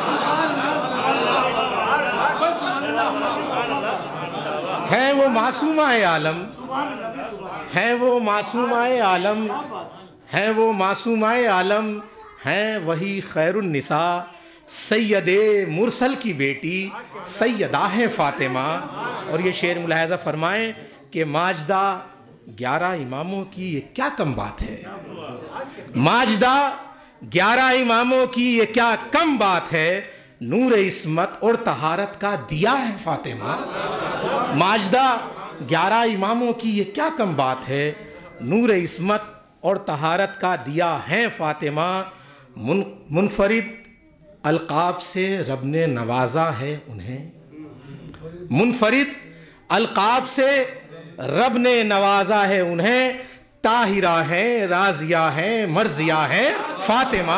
ہیں وہ معصومائے عالم، ہیں وہ معصومائے عالم، ہیں وہ معصومائے عالم، ہیں وہی خیر النساء، سید مرسل کی بیٹی سیدہ ہیں فاطمہ۔ اور یہ شعر ملاحظہ فرمائیں کہ ماجدہ 11 اماموں کی یہ کیا کم بات ہے، ماجدہ 11 اماموں کی یہ کیا کم بات ہے، نور عصمت اور طہارت کا دیا ہے فاطمہ، ماجدہ 11 اماموں کی یہ کیا کم بات ہے، نور عصمت اور طہارت کا دیا ہے فاطمہ، منفرد القاب سے رب نے نوازا ہے انہیں، منفرد القاب سے رب نے نوازا ہے انہیں، طاہرہ ہیں، راضیہ ہیں، مرضیہ ہیں، فاطمہ۔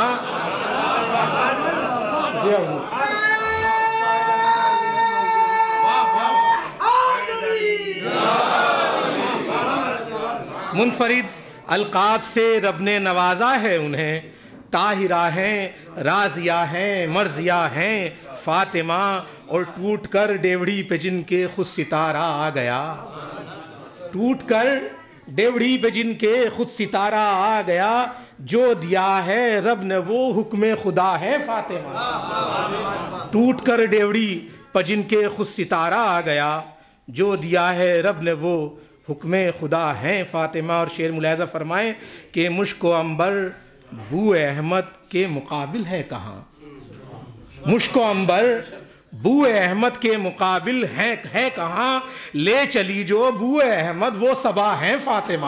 منفرد القاب سے رب نے نوازا ہے انہیں، طاہرہ ہیں، راضیہ ہیں، مرضیہ ہیں، فاطمہ۔ اور ٹوٹ کر ڈیوڑی پہ جن کے خود ستارہ آ گیا، ٹوٹ کر ڈیوڑی پہ جن کے خود ستارہ آ گیا، جو دیا ہے رب نے وہ حکم خدا ہے فاطمہ۔ ٹوٹ کر ڈیوڑی پہ جن کے خود ستارہ آ گیا، جو دیا ہے رب نے وہ حکم خدا ہیں فاطمہ۔ اور شعر ملاحظہ فرمائیں کہ مشک و عنبر بو احمد کے مقابل ہے کہاں، مشک و عنبر بو احمد کے مقابل ہے کہاں، لے چلی جو بو احمد وہ صبا ہیں فاطمہ۔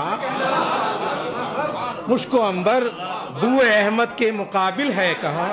مشک و عنبر بو احمد کے مقابل ہے کہاں،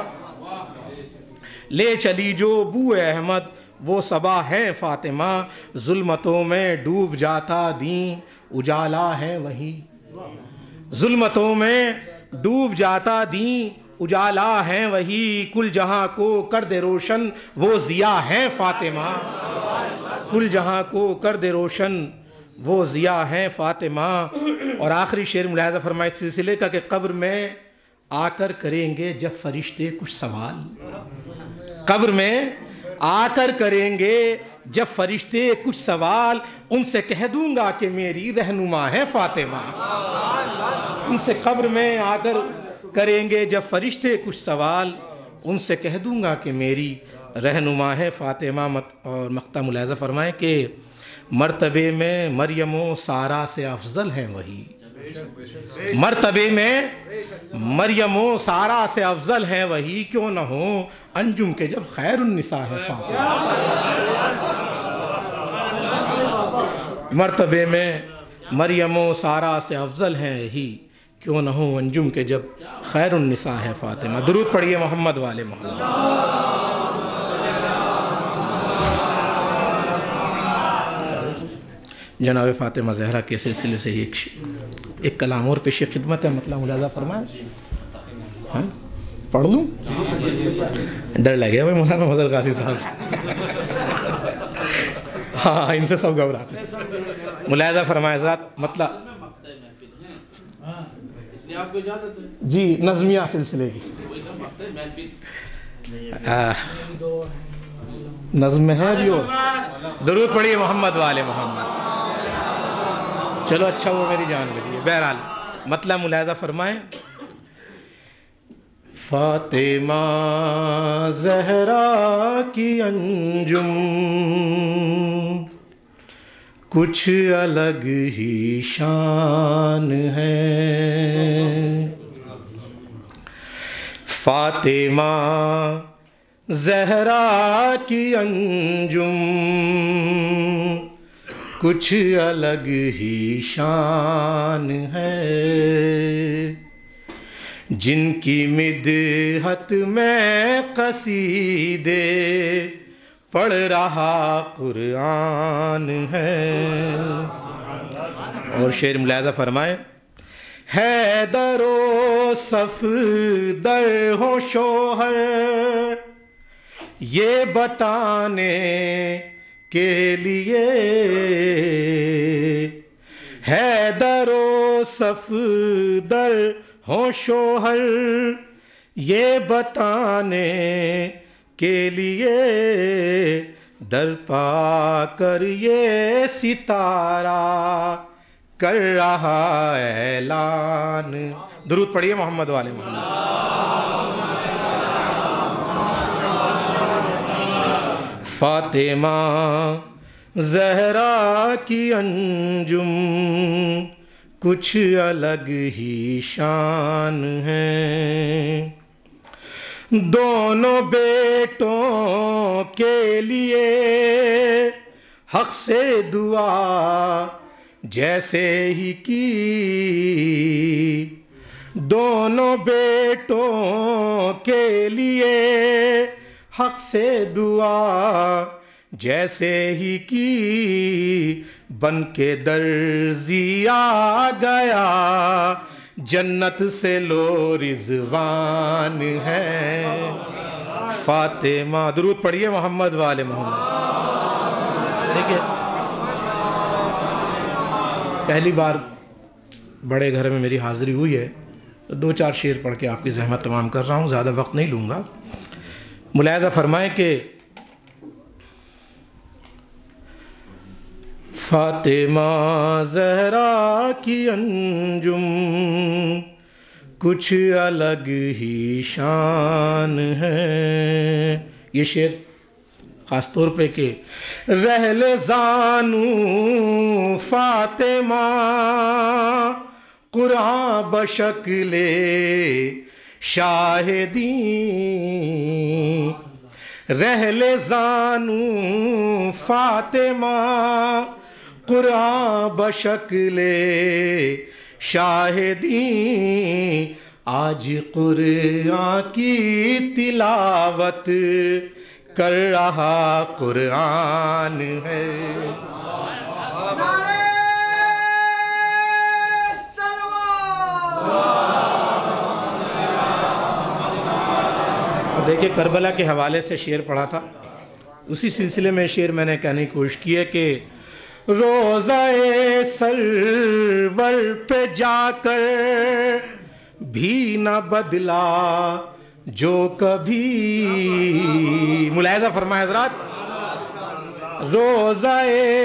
لے چلی جو بو احمد وہ صبا ہے فاطمہ۔ ظلمتوں میں ڈوب جاتا دین اجالا ہے وہی، ظلمتوں میں ڈوب جاتا دین اجالا ہے وہی، کل جہاں کو کر دے روشن وہ ضیا ہے فاطمہ، کل جہاں کو کر دے روشن وہ ضیا ہے فاطمہ۔ اور آخری شعر ملاحظہ فرمائے اس سلسلے کا کہ قبر میں آ کر کریں گے جب فرشتے کچھ سوال، قبر میں آ کر کریں گے جب فرشتے کچھ سوال، ان سے کہہ دوں گا کہ میری رہنما ہے فاطمہ، ان سے قبر میں آ کر کریں گے جب فرشتے کچھ سوال، ان سے کہہ دوں گا کہ میری رہنما ہے فاطمہ۔ اور مقطع ملاحظہ فرمائیں کہ مرتبے میں مریم و سارہ سے افضل ہیں وہی، مرتبے میں مریم و سارہ سے افضل ہیں وہی، کیوں نہ ہو انجم کے جب خیر النساء ہے فاطمہ۔ مرتبے میں مریم و سارہ سے افضل ہیں ہی، کیوں نہ ہو انجم کے جب خیر النساء ہے فاطمہ۔ درود پڑھیے محمد والے محمد۔ جناب فاطمہ زہرا کے سلسلے سے ایک کلام اور پیش خدمت ہے، مطلب ملاحظہ فرمائیں۔ پڑھ لوں؟ ڈر لگے بھائی مولانا فضل قاسی صاحب سے، ہاں ان سے سب گھبراتے ہیں۔ ملاحظہ فرمائے حضرات، مطلب جی نظمیہ سلسلے کی نظم ہے بھی، درود پڑھیے محمد والے محمد۔ چلو اچھا وہ میری جان بچی ہے۔ بہرحال مطلب ملاحظہ فرمائیں، فاطمہ زہرا کی انجم کچھ الگ ہی شان ہے، فاطمہ زہرا کی انجم کچھ الگ ہی شان ہے، جن کی مدحت میں قصیدے پڑھ رہا قرآن ہے۔ اور شعر ملاحظہ فرمائیں، حیدر و صفدر ہو شوہر یہ بتانے کے لیے، حیدر و صفدر ہو شوہر یہ بتانے کے لیے، در پا کر یہ ستارہ کر رہا اعلان۔ درود پڑھیے محمد والے محمد۔ فاطمہ زہرا کی انجم کچھ الگ ہی شان ہے، دونوں بیٹوں کے لیے حق سے دعا جیسے ہی کی، دونوں بیٹوں کے لیے حق سے دعا جیسے ہی کی بن کے درزی آ گیا جنت سے لو رضوان ہے فاطمہ. درود پڑھیے محمد والے محمد. دیکھیے پہلی بار بڑے گھر میں میری حاضری ہوئی ہے تو 2-4 شعر پڑھ کے آپ کی زحمت تمام کر رہا ہوں, زیادہ وقت نہیں لوں گا. ملاحظہ فرمائیں کہ فاطمہ زہرا کی انجم کچھ الگ ہی شان ہے. یہ شعر خاص طور پہ کہ رحل زانو فاطمہ قرآن بشکل شاہدین رحل زانو فاطمہ قرآن بشکل شاہدین آج قرآن کی تلاوت کر رہا قرآن ہے. دیکھیں کربلا کے حوالے سے شعر پڑھا تھا, اسی سلسلے میں شعر میں نے کہنے کی کوشش کی ہے کہ روضہ سرور پہ جا کر بھی نہ بدلا جو کبھی. ملاحظہ فرمائے حضرات, روضہ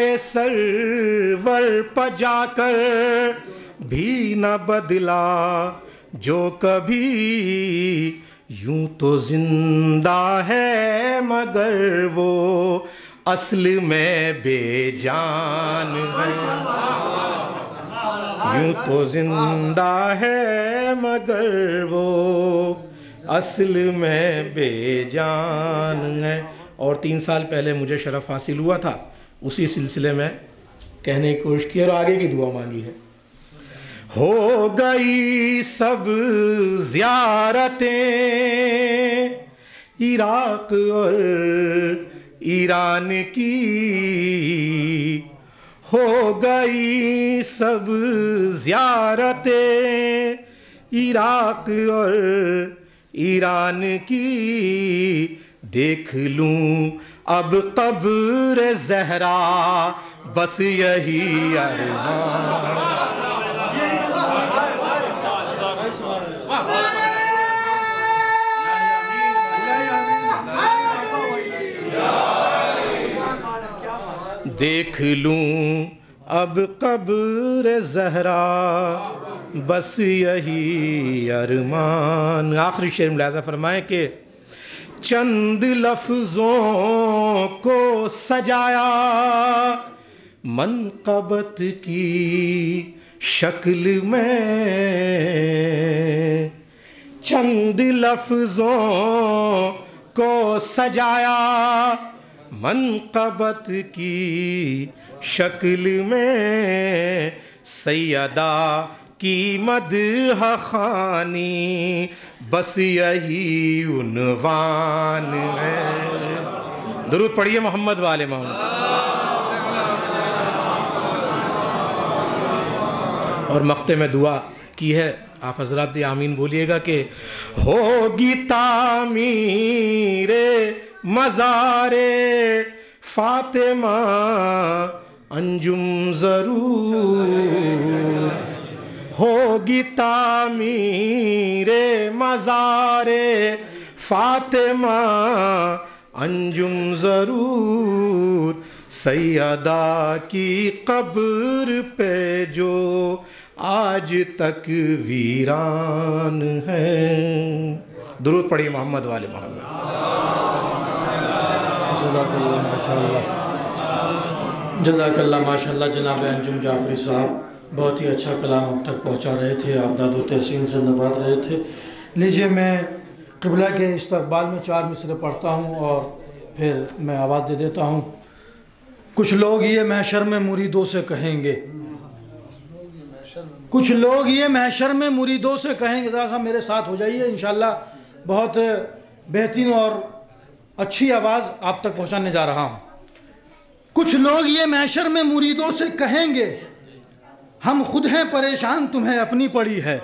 سرور پہ جا کر بھی نہ بدلا جو کبھی یوں تو زندہ ہے مگر وہ اصل میں بے جان ہے. یوں تو زندہ ہے مگر وہ اصل میں بے جان ہے. اور 3 سال پہلے مجھے شرف حاصل ہوا تھا, اسی سلسلے میں کہنے کی کوشش کی اور آگے کی دعا مانگی ہے. ہو گئی سب زیارتیں عراق اور ایران کی, ہو گئی سب زیارتیں عراق اور ایران کی, دیکھ لوں اب قبر زہرا بس یہی ارمان. دیکھ لوں اب قبر زہرا بس یہی ارمان. آخری شعر ملاحظہ فرمائیں کہ چند لفظوں کو سجایا منقبت کی شکل میں, چند لفظوں کو سجایا منقبت کی شکل میں, سیدہ کی مدح خوانی بس یہی عنوان ہے. درود پڑھیے محمد والے محمد. اور مقطع میں دعا کی ہے, آپ حضرات بھی آمین بولیے گا کہ ہوگی تعمیر مزار فاطمہ انجم ضرور, ہوگی تعمیر مزار فاطمہ انجم ضرور, سیدہ کی قبر پہ جو آج تک ویران ہے. درود پڑھیے محمد والے محمد. جزاک اللہ ماشاءاللہ, جزاک اللہ ماشاءاللہ. جناب انجم جعفری صاحب بہت ہی اچھا کلام ہم تک پہنچا رہے تھے, آپ داد و تحسین سے نواز رہے تھے. لیجئے میں قبلہ کے استقبال میں 4 مصرے پڑھتا ہوں اور پھر میں آواز دے دیتا ہوں. کچھ لوگ یہ محشر میں مریدوں سے کہیں گے, کچھ لوگ یہ محشر میں مریدوں سے کہیں گے. ذرا سا میرے ساتھ ہو جائیے انشاءاللہ. بہت بہترین اور اچھی آواز آپ تک پہنچانے جا رہا ہوں۔ کچھ لوگ یہ محشر میں مریدوں سے کہیں گے ہم خود ہیں پریشان تمہیں اپنی پڑی ہے۔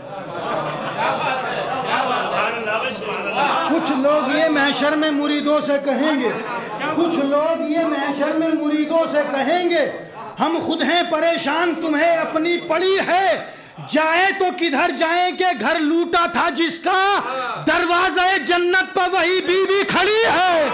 کچھ لوگ یہ محشر میں مریدوں سے کہیں گے، کچھ لوگ یہ محشر میں مریدوں سے کہیں گے ہم خود ہیں پریشان تمہیں اپنی پڑی ہے۔ جائے تو کدھر جائیں کہ گھر لوٹا تھا جس کا، دروازہ جنت پر وہی بی بی کھڑی ہے۔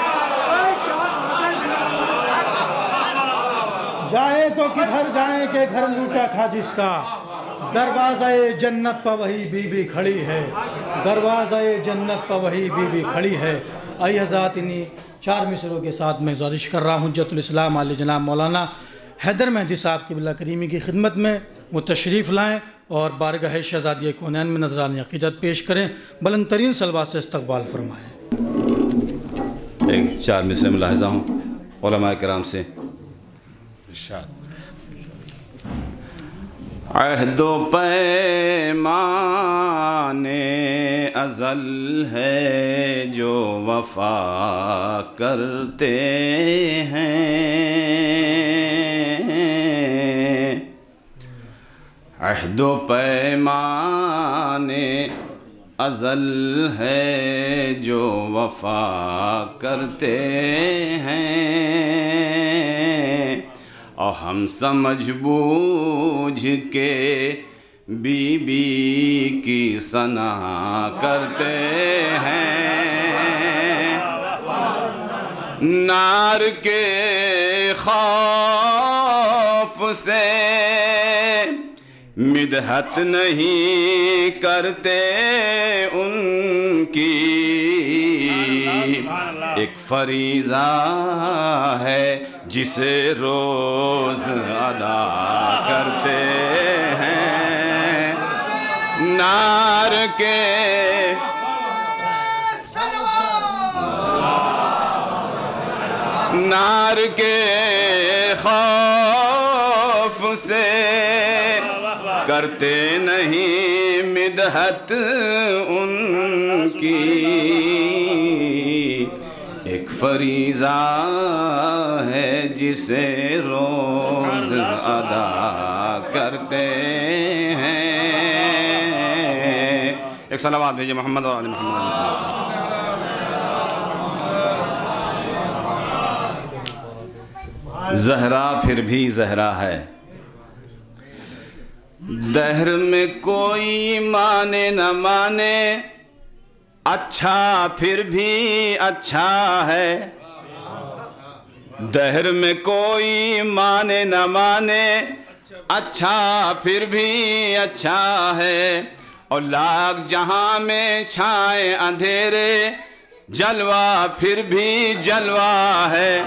جائے تو کدھر جائیں کہ گھر لوٹا تھا جس کا، دروازہ جنت پر وہی بی بی کھڑی ہے، دروازہ جنت پر وہی بی بی کھڑی ہے۔ آئیے حضرات انہی 4 مصروں کے ساتھ میں گزارش کر رہا ہوں حجت الاسلام عالیہ جناب مولانا حیدر مہدی صاحب کی بلا کریمی کی خدمت میں وہ تشریف لائیں اور بارگاہ شہزادی کونین میں نذران عقیدت پیش کریں، بلند ترین صلوات سے استقبال فرمائیں۔ ایک 4 مصرے ملاحظہ ہوں علماء کرام سے۔ عہد و پیمان ازل ہے جو وفا کرتے ہیں، عہد و پیمان ازل ہے جو وفا کرتے ہیں، اور ہم سمجھ بوجھ کے بی بی کی ثنا کرتے ہیں، نار کے خوف سے مدحت نہیں کرتے ان کی، ایک فریضہ ہے جسے روز ادا کرتے ہیں، نار کے خوف سے کرتے نہیں مدحت ان کی، ایک فریضہ ہے جسے روز ادا کرتے ہیں۔ ایک صلوات بھیجئے محمد اور آل محمد۔ زہرا پھر بھی زہرا ہے، دہر میں کوئی مانے نہ مانے، اچھا پھر بھی اچھا ہے، دہر میں کوئی مانے نہ مانے، اچھا پھر بھی اچھا ہے، اور لاکھ جہاں میں چھائے اندھیرے، جلوہ پھر بھی جلوہ ہے،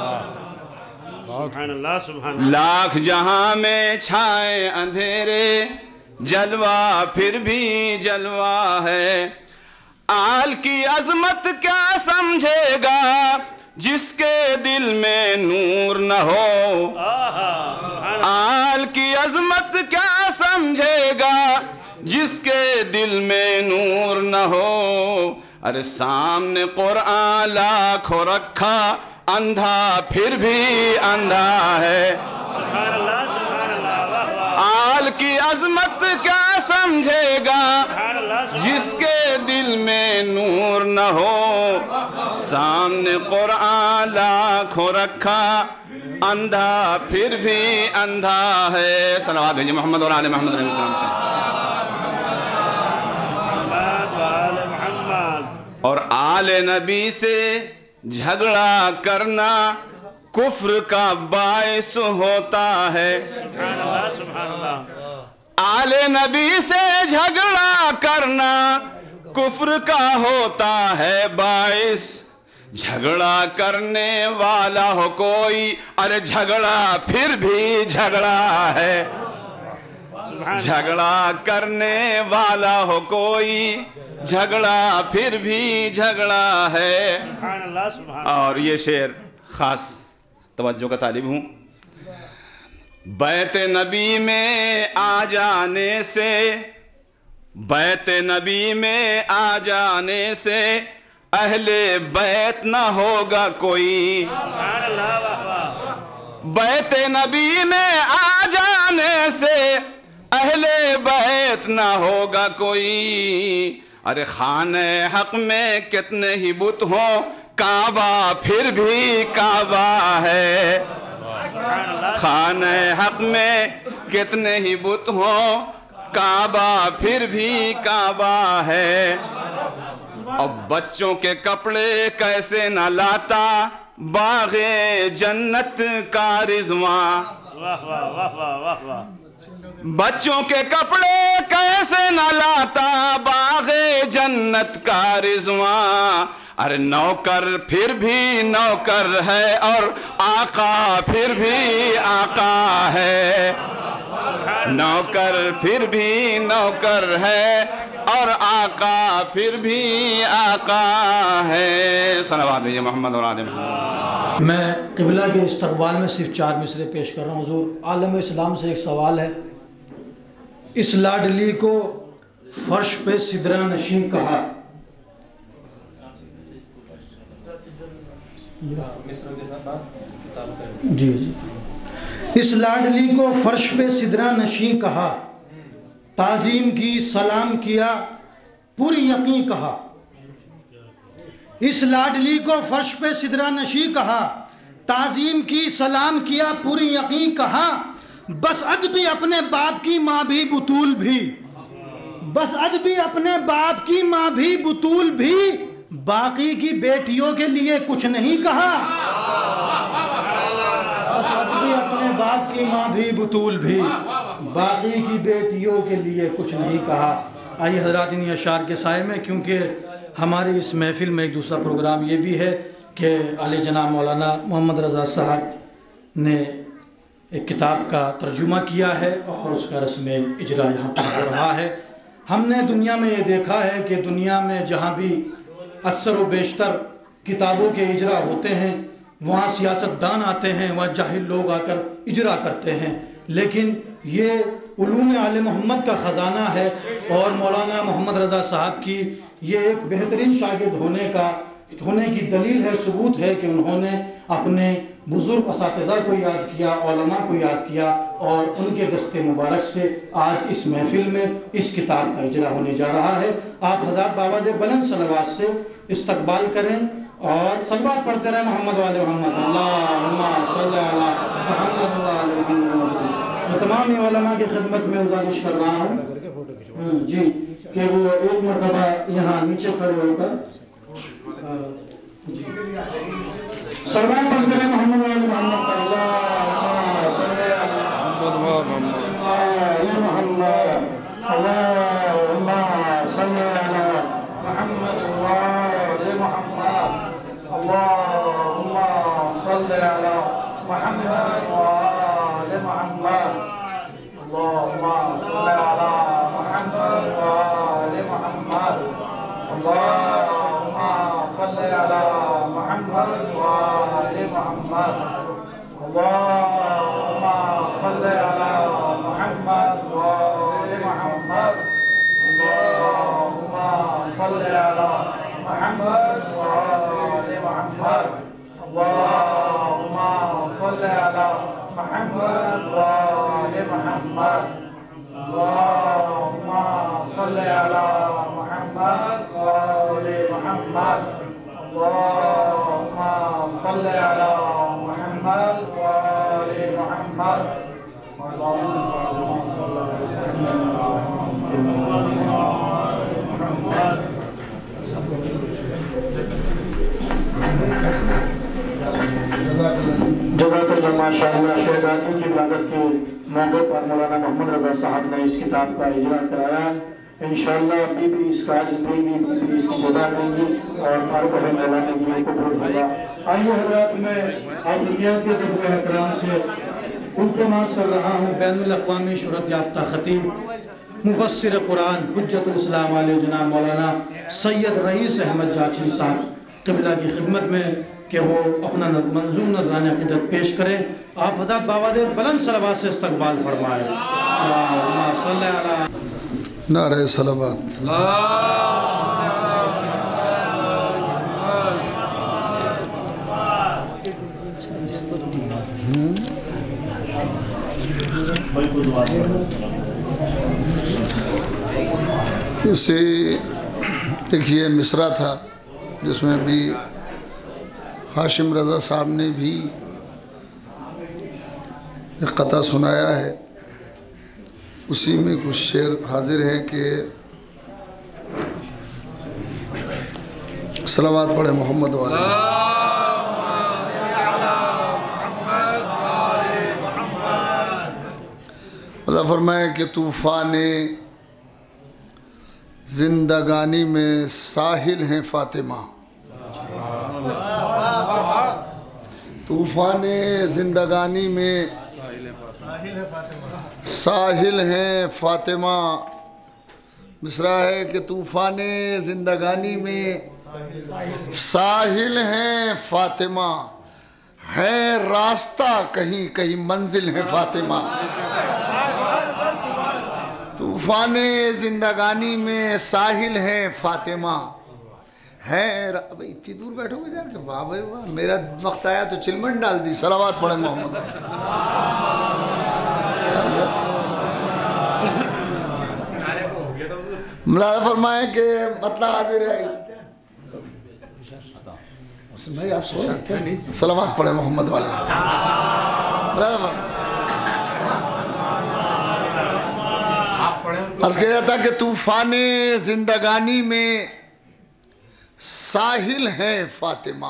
سبحان اللہ سبحان اللہ، لاکھ جہاں میں چھائے اندھیرے، جلوہ پھر بھی جلوہ ہے، آل کی عظمت کیا سمجھے گا جس کے دل میں نور نہ ہو، آل کی عظمت کیا سمجھے گا جس کے دل میں نور نہ ہو، ارے سامنے قرآن لاکھوں رکھا، اندھا پھر بھی اندھا ہے، سبحان اللہ سبحان اللہ، آل کی عظمت کیا سمجھے گا جس کے دل میں نور نہ ہو، سامنے قرآن لاکھوں رکھا، اندھا پھر بھی اندھا ہے۔ صلوات بھیجئے محمد اور آل محمد علیہ السلام۔ اور آل نبی سے جھگڑا کرنا کفر کا باعث ہوتا ہے، آل نبی سے جھگڑا کرنا کفر کا ہوتا ہے باعث، جھگڑا کرنے والا ہو کوئی، ارے جھگڑا پھر بھی جھگڑا ہے، جھگڑا کرنے والا ہو کوئی، جھگڑا پھر بھی جھگڑا ہے۔ اور یہ شعر خاص توجہ کا طالب ہوں، بیت نبی میں آ جانے سے، بیت نبی میں آ جانے سے اہل بیت نہ ہوگا کوئی، سبحان اللہ، واہ واہ، بیت نبی میں آ جانے سے اہل بیت نہ ہوگا کوئی۔ ارے خانہ حق میں کتنے ہی بت ہوں، کعبہ پھر بھی کعبہ ہے۔ خانہ حق میں کتنے ہی بت ہوں، کعبہ پھر بھی کعبہ ہے۔ اب بچوں کے کپڑے کیسے نہ لاتا باغ جنت کا رضواں، واہ واہ، واہ واہ، واہ واہ، بچوں کے کپڑے کیسے نہ لاتا باغ جنت کا رضواں۔ ارے نوکر پھر بھی نوکر ہے اور آقا پھر بھی آقا ہے، نوکر پھر بھی نوکر ہے اور آقا پھر بھی آقا ہے۔ صلوات بھیجئے محمد اور آل محمد۔ میں قبلہ کے استقبال میں صرف 4 مصرے پیش کر رہا ہوں۔ حضور عالم اسلام سے ایک سوال ہے، اس لاڈلی کو فرش پہ سدرہ نشین کہا، جی جی، اس لاڈلی کو فرش پہ سدرہ نشین کہا، تعظیم کی سلام کیا پر یقین کہا۔ اس لاڈلی کو فرش پہ سدرہ نشین کہا، تعظیم کی سلام کیا پر یقین کہا۔ بس ادبی اپنے باپ کی ماں بھی بطول بھی، بس ادبی اپنے باپ کی ماں بھی بطول بھی، باقی کی بیٹیوں کے لیے کچھ نہیں کہا۔ بس ادبی اپنے باپ کی ماں بھی بطول بھی، باقی کی بیٹیوں کے لیے کچھ نہیں کہا۔ آئیے حضرات انہی اشعار کے سائے میں، کیونکہ ہماری اس محفل میں ایک دوسرا پروگرام یہ بھی ہے کہ عالی جناب مولانا محمد رضا صاحب نے ایک کتاب کا ترجمہ کیا ہے اور اس کا رسم اجرا یہاں پر ہو رہا ہے۔ ہم نے دنیا میں یہ دیکھا ہے کہ دنیا میں جہاں بھی اکثر و بیشتر کتابوں کے اجرا ہوتے ہیں وہاں سیاستدان آتے ہیں، وہاں جاہل لوگ آ کر اجرا کرتے ہیں، لیکن یہ علوم آل محمد کا خزانہ ہے اور مولانا محمد رضا صاحب کی یہ ایک بہترین شاگرد ہونے کی دلیل ہے، ثبوت ہے کہ انہوں نے اپنے بزرگ اساتذہ کو یاد کیا، علماء کو یاد کیا، اور ان کے دست مبارک سے آج اس محفل میں اس کتاب کا اجرا ہونے جا رہا ہے۔ آپ حضرات باوجہ بلند صلوات سے استقبال کریں اور صلوات پڑھتے رہیں محمد و آل محمد، اللہم صلی علی محمد و آل محمد۔ میں تمام علماء کی خدمت میں گزارش کر رہا ہوں جی کہ وہ ایک مرتبہ یہاں نیچے کھڑے ہو کر صلوات پڑھتے رہیں محمد و آل محمد، اللہم صلی علی محمد، اللہم صلی علی محمد و آل محمد، اللہم صلی علی محمد و آل محمد، اللہم صلی علی محمد و آل محمد، اللہم صلی علی محمد و آل محمد، اللہم صلی علی محمد و آل محمد، اللہم صلی علی محمد و آل محمد، اللہم صلی علی محمد و آل محمد، اللہم صلی علی محمد و آل محمد، اللہم صلی علی محمد و آل محمد، اللہم صلی جزاک اللہ ماشاء اللہ۔ شہزادی کی ولادت کے موقع پر مولانا محمد رضا صاحب نے اس کتاب کا اجرا کرایا، انشاءاللہ ابھی بھی اس کا عجز دیں گی، ابھی بھی اس کی جزا دیں گی اور کارگاہ مولانا کی قبول ہوگا۔ آئیے حضرات میں آپ دنیا کے طلبہ احترام سے التماس کر رہا ہوں بین الاقوامی شہرت یافتہ خطیب مفسر قرآن حجت الاسلام علیہ جناب مولانا سید رئیس احمد جاچی صاحب قبلہ کی خدمت میں کہ وہ اپنا منظوم نذرانہ عقیدت پیش کریں۔ آپ حضرات باوجہ بلند صلوات سے استقبال فرمائیں۔ اللہم صلی علی نعرہ صلوات۔ اسی ایک یہ مصرع تھا جس میں بھی ہاشم رضا صاحب نے بھی ایک قطعہ سنایا ہے، اسی میں کچھ شعر حاضر ہے کہ صلوات پڑھے محمد والے۔ اللہ فرمائے کہ طوفان زندگانی میں ساحل ہیں فاطمہ، طوفان زندگانی میں ساحل ہیں فاطمہ۔ مصرع ہے کہ طوفان زندگانی میں ساحل ہیں فاطمہ، ہے راستہ کہیں کہیں منزل ہے فاطمہ۔ طوفان زندگانی میں ساحل ہے فاطمہ، ہے اتنی دور بیٹھو گے جا کے؟ واہ بھائی واہ، میرا وقت آیا تو چلمن ڈال دی۔ صلوات پڑھے محمد۔ ملاحظہ فرمائیں کہ مطلع حاضر ہے۔ صلوات پڑھے محمد والے۔ عرض کیا جاتا کہ طوفان زندگانی میں ساحل ہے فاطمہ،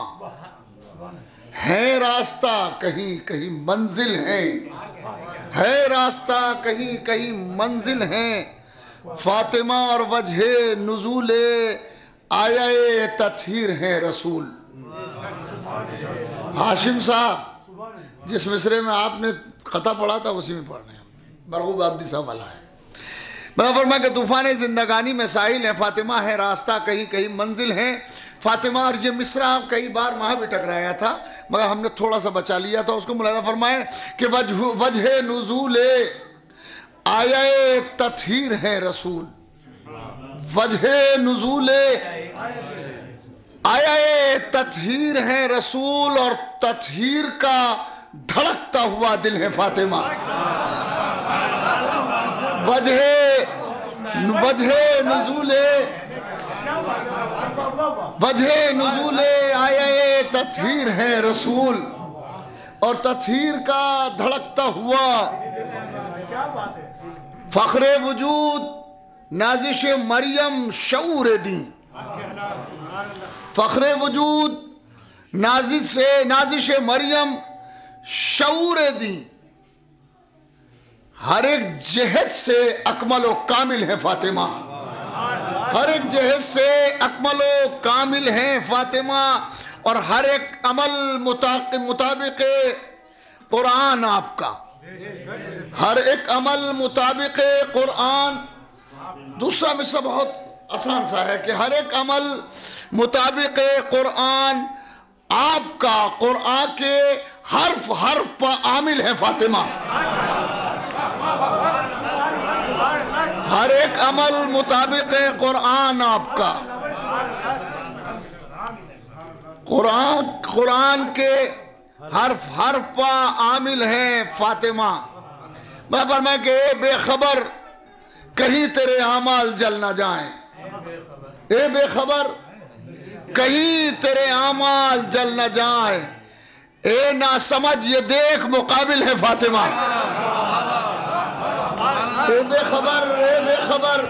ہے راستہ کہیں کہیں منزل ہے راستہ کہیں کہیں منزل ہے فاطمہ، اور وجہ نزول آیہ تطہیر ہے رسول۔ ہاشم صاحب جس مصرے میں آپ نے قطعہ پڑھا تھا اسی میں پڑھ رہے ہیں، مرغوب عبدی صاحب والا ہے۔ بنا فرمایا کہ طوفان زندگانی میں ساحل ہے فاطمہ، ہے راستہ کہیں کہیں منزل ہے فاطمہ۔ اور یہ مصرع کئی بار وہاں بھی ٹکرایا تھا مگر ہم نے تھوڑا سا بچا لیا تھا اس کو۔ ملاحظہ فرمائے کہ وجہ نزول آیہ تطہیر ہے رسول، وجہ نزول آیہ تطہیر ہے رسول، اور تطہیر کا دھڑکتا ہوا دل ہے فاطمہ۔ وجہ نزول آیہ تطہیر ہے رسول، اور تطہیر کا دھڑکتا ہوا فخر وجود نازش مریم شعور دین، فخر وجود نازش مریم شعور دین، ہر ایک جہت سے اکمل و کامل ہے فاطمہ، ہر ایک جہت سے اکمل و کامل ہے فاطمہ، اور ہر ایک عمل مطابق قرآن آپ کا، ہر ایک عمل مطابق قرآن۔ دوسرا مصرع بہت آسان سا ہے کہ ہر ایک عمل مطابق قرآن آپ کا، قرآن کے حرف حرف پر عامل ہے فاطمہ، ہر ایک عمل مطابق قرآن آپ کا، قرآن کے حرف حرف پر عامل ہے فاطمہ۔ میں فرمایا کہ اے بے خبر کہیں تیرے اعمال جل نہ جائیں، اے بے خبر کہیں تیرے اعمال جل نہ جائیں، اے نا سمجھ یہ دیکھ مقابل ہے فاطمہ۔ اے بے خبر اے بے خبر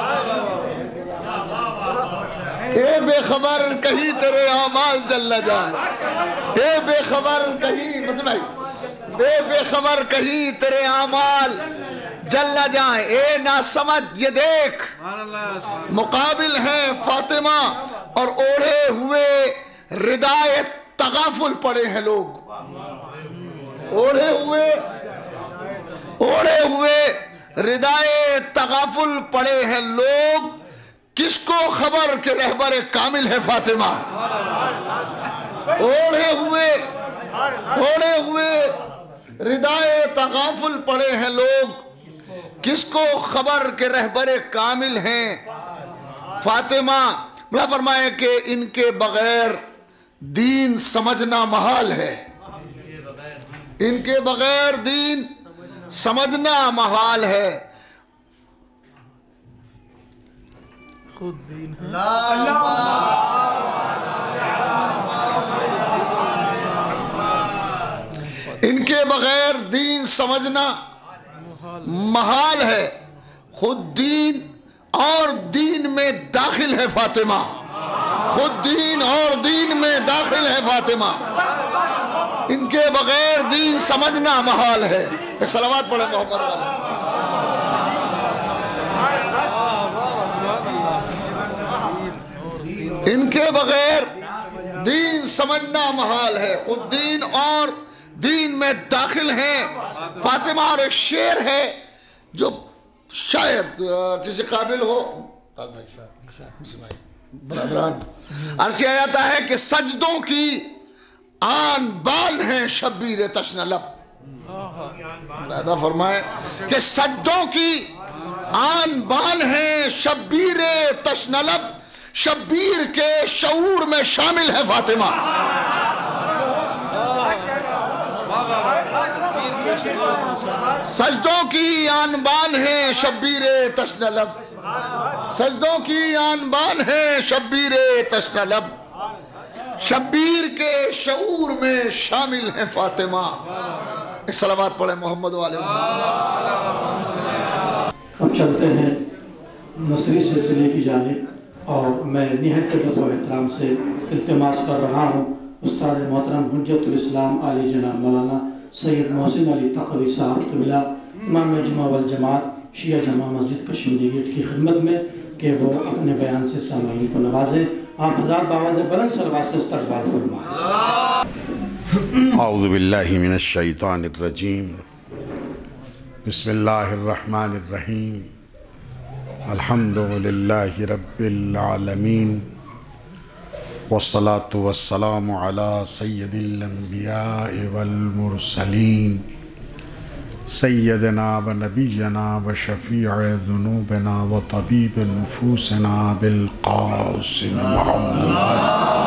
اے بے خبر کہیں تیرے اعمال جل نہ جائیں، اے بے خبر کہیں اے بے خبر کہیں تیرے اعمال جل نہ جائیں، اے نا سمجھ یہ دیکھ مقابل ہے فاطمہ، اور اوڑھے ہوئے ردائے تغافل پڑے ہیں لوگ، اوڑھے ہوئے ردائے تغافل پڑے ہیں لوگ، کس کو خبر کہ رہبر کامل ہے فاطمہ۔ اوڑھے ہوئے ردائے تغافل پڑے ہیں لوگ، کس کو خبر کہ رہبر کامل ہیں فاطمہ۔ اللہ فرمائے کہ ان کے بغیر دین سمجھنا محال ہے، ان کے بغیر دین سمجھنا محال ہے. ان کے بغیر دین سمجھنا محال ہے. خود دین اور دین میں داخل ہے فاطمہ. خود دین اور دین میں داخل ہے فاطمہ. ان کے بغیر دین سمجھنا محال ہے. ایک صلوات پڑھیں محمد والے. ان کے بغیر دین سمجھنا محال ہے. خود دین اور دین میں داخل ہیں فاطمہ. اور ایک شعر ہے جو شاید کسی قابل ہو برادران. عرض کیا جاتا ہے کہ سجدوں کی آن بان ہیں شبیر تشنہ لب. زیادہ فرمائے کہ سجدوں کی آن بان ہیں شبیر تشنہ لب. شبیر کے شعور میں شامل ہے فاطمہ. سجدوں کی آن بان ہے شبیر تشنہ لب. سجدوں کی آن بان ہے شبیر تشنہ لب. شبیر کے شعور میں شامل ہے فاطمہ. ایک صلوات پڑھیں محمد والے محمد. اب چلتے ہیں نصری سلسلے کی جانب، اور میں نہایت ادب و احترام سے التماس کر رہا ہوں استاد محترم حجت الاسلام عالی جناب مولانا سید محسن علی تقوی صاحب قبلہ امام جمعہ والجماعت شیعہ جامع مسجد کشمیری گیٹ کی خدمت میں کہ وہ اپنے بیان سے سامعین کو نوازیں. آپ حضرات باواز بلند صلوات سے استقبال فرمائیں. اعوذ باللہ من الشیطان الرجیم. بسم اللہ الرحمن الرحیم. الحمد للہ رب العالمین والصلاة والسلام علی سید الانبیاء والمرسلین سیدنا و نبینا و شفیع ذنوبنا و طبیب نفوسنا بالقاسم محمد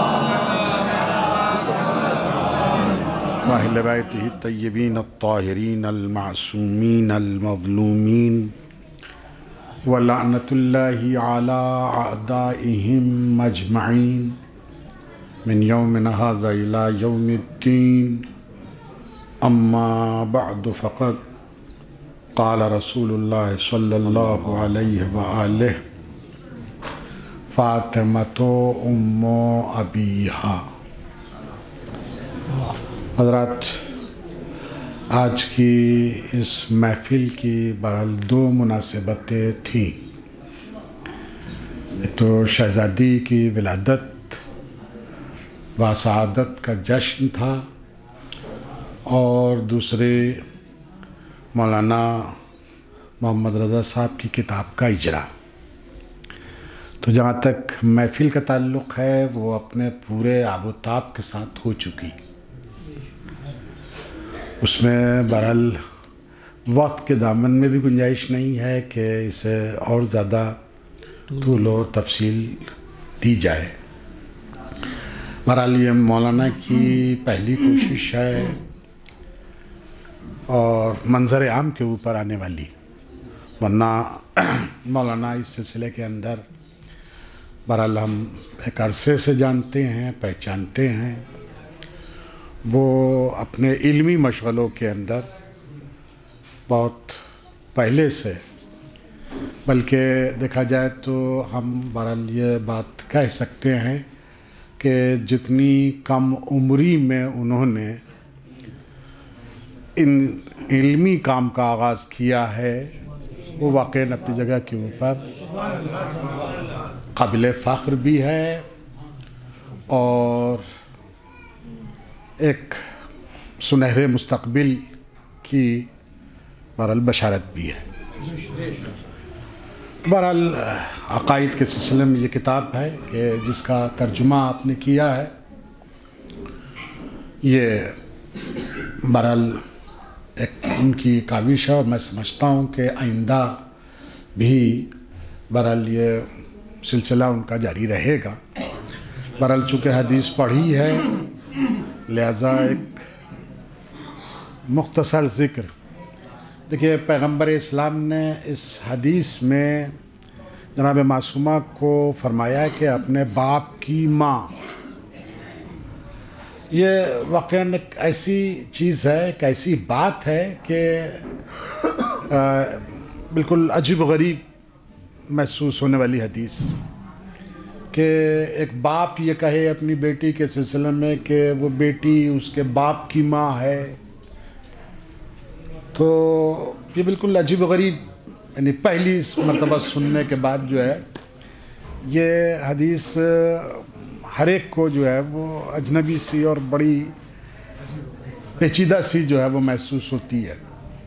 و اہل بیتہ الطیبین الطاہرین المعصومین المظلومین وَلَعْنَةُ اللَّهِ عَلَىٰ أَعْدَائِهِمْ مَجْمَعِينَ مِنْ يَوْمِنَا هَذَا إِلَىٰ يَوْمِ الدِّينِ. أَمَّا بَعْدُ فَقَدْ قَالَ رَسُولُ اللَّهِ صَلَّى اللَّهُ عَلَيْهِ وَآلِهِ فَاطِمَةُ أُمُّ أَبِيهَا. حضرات، آج کی اس محفل کی بہرحال دو مناسبتیں تھیں. ایک تو شہزادی کی ولادت و سعادت کا جشن تھا، اور دوسرے مولانا محمد رضا صاحب کی کتاب کا اجرا. تو جہاں تک محفل کا تعلق ہے وہ اپنے پورے آب و تاب کے ساتھ ہو چکی. اس میں بہرحال وقت کے دامن میں بھی گنجائش نہیں ہے کہ اسے اور زیادہ طول و تفصیل دی جائے. بہرحال یہ مولانا کی پہلی کوشش ہے اور منظر عام کے اوپر آنے والی، ورنہ مولانا اس سلسلے کے اندر بہرحال ہم ایک عرصے سے جانتے ہیں، پہچانتے ہیں. وہ اپنے علمی مشغلوں کے اندر بہت پہلے سے، بلکہ دیکھا جائے تو ہم بہرحال یہ بات کہہ سکتے ہیں کہ جتنی کم عمری میں انہوں نے ان علمی کام کا آغاز کیا ہے وہ واقعاً اپنی جگہ کے اوپر قابل فخر بھی ہے اور ایک سنہرے مستقبل کی بہرحال بشارت بھی ہے. بہرحال عقائد کے سلسلے میں یہ کتاب ہے کہ جس کا ترجمہ آپ نے کیا ہے. یہ بہرحال ایک ان کی کاوش ہے اور میں سمجھتا ہوں کہ آئندہ بھی بہرحال یہ سلسلہ ان کا جاری رہے گا. بہرحال چونکہ حدیث پڑھی ہے لہذا ایک مختصر ذکر دیکھیے پیغمبر اسلام نے اس حدیث میں جناب معصومہ کو فرمایا کہ اپنے باپ کی ماں، یہ واقعاً ایک ایسی چیز ہے، ایک ایسی بات ہے کہ بالکل عجیب و غریب محسوس ہونے والی حدیث، کہ ایک باپ یہ کہے اپنی بیٹی کے سلسلے میں کہ وہ بیٹی اس کے باپ کی ماں ہے، تو یہ بالکل عجیب و غریب، یعنی پہلی مرتبہ سننے کے بعد جو ہے یہ حدیث ہر ایک کو جو ہے وہ اجنبی سی اور بڑی پیچیدہ سی جو ہے وہ محسوس ہوتی ہے۔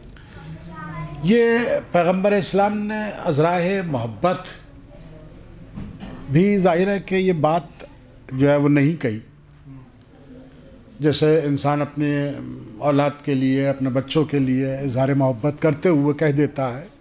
یہ پیغمبر اسلام نے ازراہ محبت بھی ظاہر ہے کہ یہ بات جو ہے وہ نہیں کہی، جیسے انسان اپنے اولاد کے لیے، اپنے بچوں کے لیے اظہار محبت کرتے ہوئے کہہ دیتا ہے،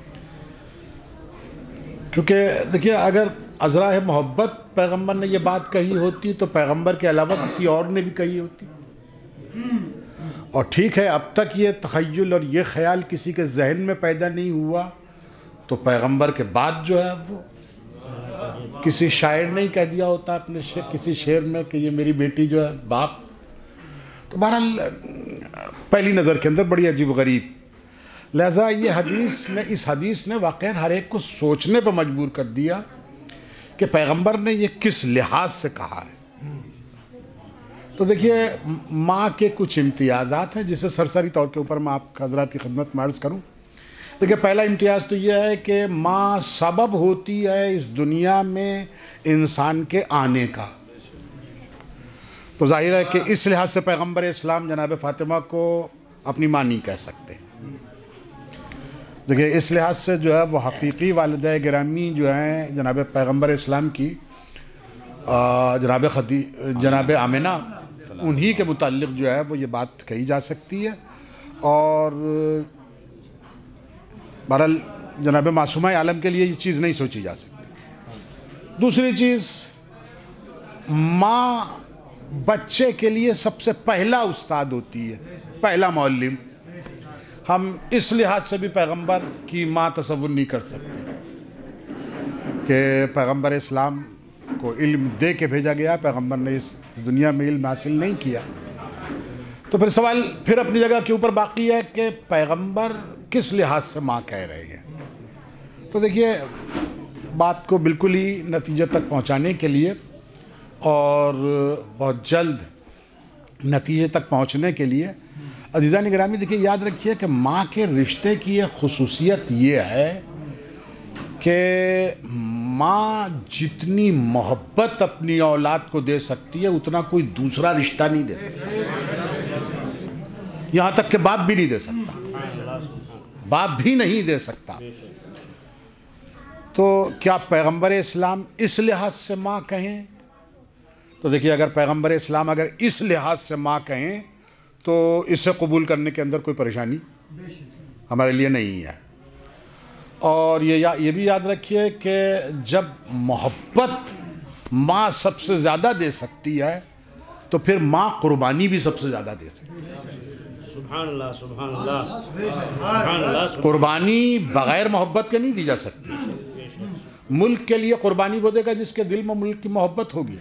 کیونکہ دیکھیے اگر ازراہ محبت پیغمبر نے یہ بات کہی ہوتی تو پیغمبر کے علاوہ کسی اور نے بھی کہی ہوتی، اور ٹھیک ہے اب تک یہ تخیل اور یہ خیال کسی کے ذہن میں پیدا نہیں ہوا، تو پیغمبر کے بعد جو ہے وہ کسی شاعر نے ہی کہہ دیا ہوتا اپنے کسی شعر میں کہ یہ میری بیٹی جو ہے باپ، تو بہرحال پہلی نظر کے اندر بڑی عجیب و غریب، لہذا اس حدیث نے واقعاً ہر ایک کو سوچنے پر مجبور کر دیا کہ پیغمبر نے یہ کس لحاظ سے کہا ہے۔ تو دیکھیے ماں کے کچھ امتیازات ہیں جسے سرسری طور کے اوپر میں آپ حضرات کی خدمت میں عرض کروں۔ دیکھیے پہلا امتیاز تو یہ ہے کہ ماں سبب ہوتی ہے اس دنیا میں انسان کے آنے کا، تو ظاہر ہے کہ اس لحاظ سے پیغمبر اسلام جناب فاطمہ کو اپنی ماں نہیں کہہ سکتے۔ دیکھیے اس لحاظ سے جو ہے وہ حقیقی والدہ گرامی جو ہیں جناب پیغمبر اسلام کی جناب آمنہ، انہی کے متعلق جو ہے وہ یہ بات کہی جا سکتی ہے، اور بہرحال جناب معصومہ عالم کے لیے یہ چیز نہیں سوچی جا سکتی۔ دوسری چیز، ماں بچے کے لیے سب سے پہلا استاد ہوتی ہے، پہلا معلم۔ ہم اس لحاظ سے بھی پیغمبر کی ماں تصور نہیں کر سکتے کہ پیغمبر اسلام کو علم دے کے بھیجا گیا، پیغمبر نے اس دنیا میں علم حاصل نہیں کیا، تو پھر سوال پھر اپنی جگہ کے اوپر باقی ہے کہ پیغمبر کس لحاظ سے ماں کہہ رہے ہیں۔ تو دیکھیے بات کو بالکل ہی نتیجے تک پہنچانے کے لیے اور بہت جلد نتیجے تک پہنچنے کے لیے عزیزان گرامی دیکھیے یاد رکھیے کہ ماں کے رشتے کی ایک خصوصیت یہ ہے کہ ماں جتنی محبت اپنی اولاد کو دے سکتی ہے اتنا کوئی دوسرا رشتہ نہیں دے سکتا، یہاں تک کہ باپ بھی نہیں دے سکتا، باپ بھی نہیں دے سکتا۔ تو کیا پیغمبر اسلام اس لحاظ سے ماں کہیں؟ تو دیکھیے اگر پیغمبر اسلام اگر اس لحاظ سے ماں کہیں تو اسے قبول کرنے کے اندر کوئی پریشانی ہمارے لیے نہیں ہے، اور یہ بھی یاد رکھیے کہ جب محبت ماں سب سے زیادہ دے سکتی ہے تو پھر ماں قربانی بھی سب سے زیادہ دے سکتی ہے۔ سبحان اللہ سبحان اللہ سبحان اللہ۔ قربانی بغیر محبت کے نہیں دی جا سکتی۔ ملک کے لیے قربانی وہ دے گا جس کے دل میں ملک کی محبت ہوگی،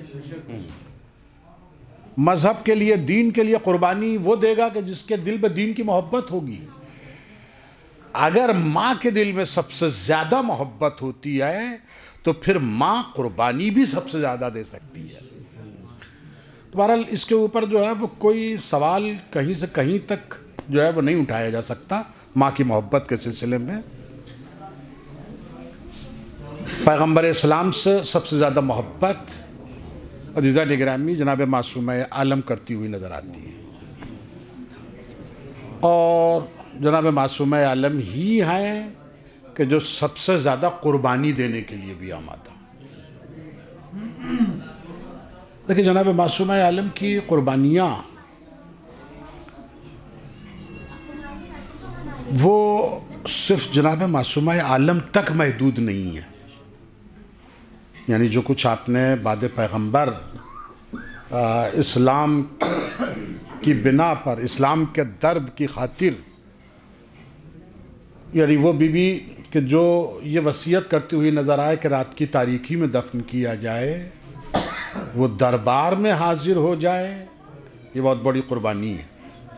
مذہب کے لیے، دین کے لیے قربانی وہ دے گا کہ جس کے دل میں دین کی محبت ہوگی۔ اگر ماں کے دل میں سب سے زیادہ محبت ہوتی ہے تو پھر ماں قربانی بھی سب سے زیادہ دے سکتی ہے۔ بہرحال اس کے اوپر جو ہے وہ کوئی سوال کہیں سے کہیں تک جو ہے وہ نہیں اٹھایا جا سکتا ماں کی محبت کے سلسلے میں۔ پیغمبر اسلام سے سب سے زیادہ محبت عزیزان گرامی جناب معصومہ عالم کرتی ہوئی نظر آتی ہے، اور جناب معصومہ عالم ہی ہیں کہ جو سب سے زیادہ قربانی دینے کے لیے بھی آمادہ۔ دیکھیں جناب معصومہ عالم کی قربانیاں وہ صرف جناب معصومہ عالم تک محدود نہیں ہیں، یعنی جو کچھ آپ نے بعد پیغمبر اسلام کی بنا پر، اسلام کے درد کی خاطر یعنی وہ بیوی کہ جو یہ وصیت کرتی ہوئی نظر آئے کہ رات کی تاریکی میں دفن کیا جائے، وہ دربار میں حاضر ہو جائے، یہ بہت بڑی قربانی ہے۔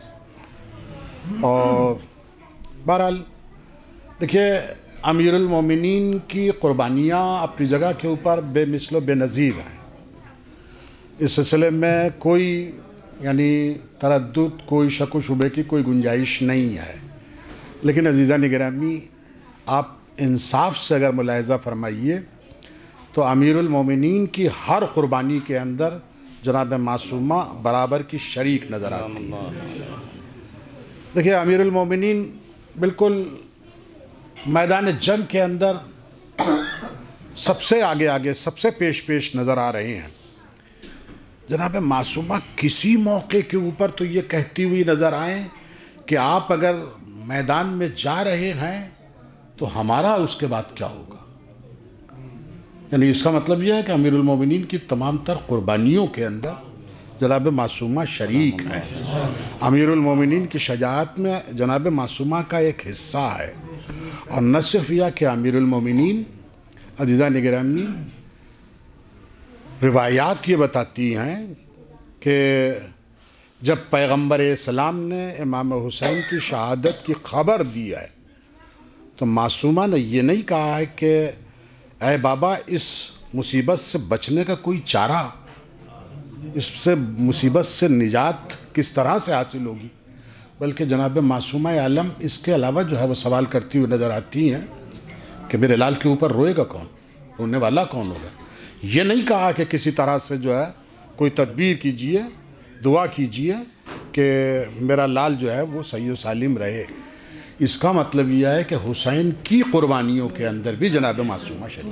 اور بہرحال دیکھیے امیر المومنین کی قربانیاں اپنی جگہ کے اوپر بے مثل و بے نظیر ہیں، اس سلسلے میں کوئی یعنی تردد، کوئی شک و شبے کی کوئی گنجائش نہیں ہے۔ لیکن عزیزان گرامی، آپ انصاف سے اگر ملاحظہ فرمائیے تو امیر المومنین کی ہر قربانی کے اندر جناب معصومہ برابر کی شریک نظر آتی ہے۔ دیکھیے امیر المومنین بالکل میدان جنگ کے اندر سب سے آگے سب سے پیش نظر آ رہے ہیں۔ جناب معصومہ کسی موقع کے اوپر تو یہ کہتی ہوئی نظر آئیں کہ آپ اگر میدان میں جا رہے ہیں تو ہمارا اس کے بعد کیا ہوگا؟ یعنی اس کا مطلب یہ ہے کہ امیر المومنین کی تمام تر قربانیوں کے اندر جناب معصومہ شریک ہے۔ امیر المومنین کی شجاعت میں جناب معصومہ کا ایک حصہ ہے۔ اور نہ صرف یہ کہ امیر المومنین، عزیزان گرامی، روایات یہ بتاتی ہیں کہ جب پیغمبر اسلام نے امام حسین کی شہادت کی خبر دی ہے تو معصومہ نے یہ نہیں کہا ہے کہ اے بابا اس مصیبت سے بچنے کا کوئی چارہ، اس سے مصیبت سے نجات کس طرح سے حاصل ہوگی، بلکہ جناب معصومہ عالم اس کے علاوہ جو ہے وہ سوال کرتی ہوئی نظر آتی ہیں کہ میرے لال کے اوپر روئے گا کون، رونے والا کون ہوگا۔ یہ نہیں کہا کہ کسی طرح سے جو ہے کوئی تدبیر کیجئے، دعا کیجئے کہ میرا لال جو ہے وہ صحیح و سالم رہے۔ اس کا مطلب یہ ہے کہ حسین کی قربانیوں کے اندر بھی جناب معصومہ شریک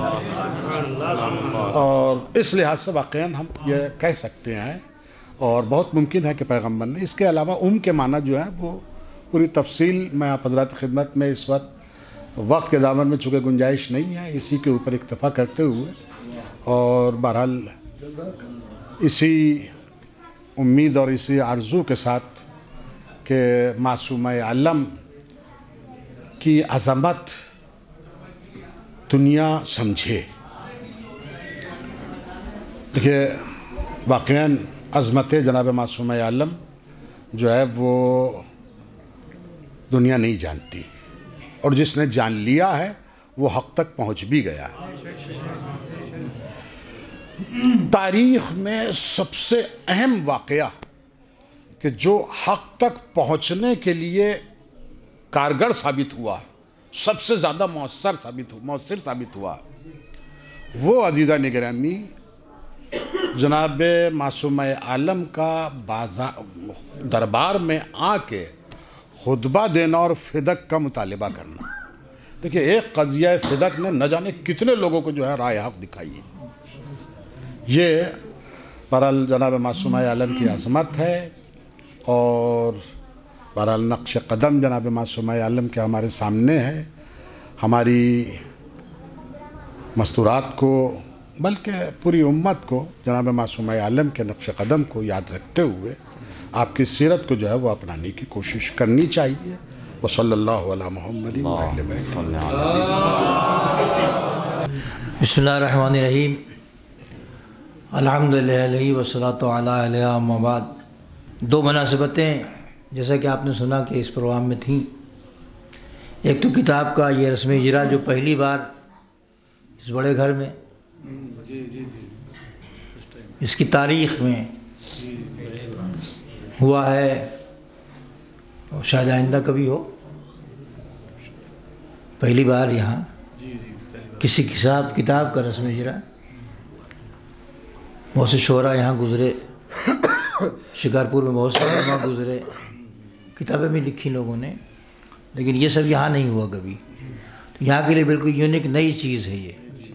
ہے، اور اس لحاظ سے واقعاً ہم یہ کہہ سکتے ہیں اور بہت ممکن ہے کہ پیغمبر نے اس کے علاوہ کے معنی جو ہے وہ پوری تفصیل میں آپ حضرات خدمت میں اس وقت کے دامن میں چونکہ گنجائش نہیں ہے، اسی کے اوپر اکتفا کرتے ہوئے اور بہرحال اسی امید اور اسی آرزو کے ساتھ کہ معصومہ عالم کی عظمت دنیا سمجھے۔ دیکھیے واقعاً عظمت جناب معصومہ عالم جو ہے وہ دنیا نہیں جانتی، اور جس نے جان لیا ہے وہ حق تک پہنچ بھی گیا ہے۔ تاریخ میں سب سے اہم واقعہ کہ جو حق تک پہنچنے کے لیے کارگر ثابت ہوا، سب سے زیادہ مؤثر ثابت ہوا، وہ عزیزان گرامی جناب معصومہ عالم کا دربار میں آ کے خطبہ دینا اور فدق کا مطالبہ کرنا۔ دیکھیے ایک قضیہ فدق نے نہ جانے کتنے لوگوں کو جو ہے رائے حق دکھائی ہے۔ یہ بہرحال جناب معصومہ عالم کی عظمت ہے، اور بہرحال نقش قدم جناب معصومہ عالم کے ہمارے سامنے ہے۔ ہماری مستورات کو بلکہ پوری امت کو جناب معصومہ عالم کے نقش قدم کو یاد رکھتے ہوئے آپ کی سیرت کو جو ہے وہ اپنانے کی کوشش کرنی چاہیے۔ وصلی اللہ علی محمد وآلہ بیتہ۔ بسم اللہ الرحمن الرحیم، الحمدللہ علیہ والصلاۃ علیہ علیہ اما بعد۔ دو مناسبتیں جیسا کہ آپ نے سنا کہ اس پروگرام میں تھیں، ایک تو کتاب کا یہ رسم اجرا جو پہلی بار اس بڑے گھر میں اس کی تاریخ میں ہوا ہے، اور شاید آئندہ کبھی ہو، پہلی بار یہاں کسی کتاب کا رسم اجرا۔ بہت سے شعراء یہاں گزرے، شکارپور میں بہت سے علماء گزرے، کتابیں بھی لکھی لوگوں نے، لیکن یہ سب یہاں نہیں ہوا کبھی۔ تو یہاں کے لیے بالکل یونیک نئی چیز ہے یہ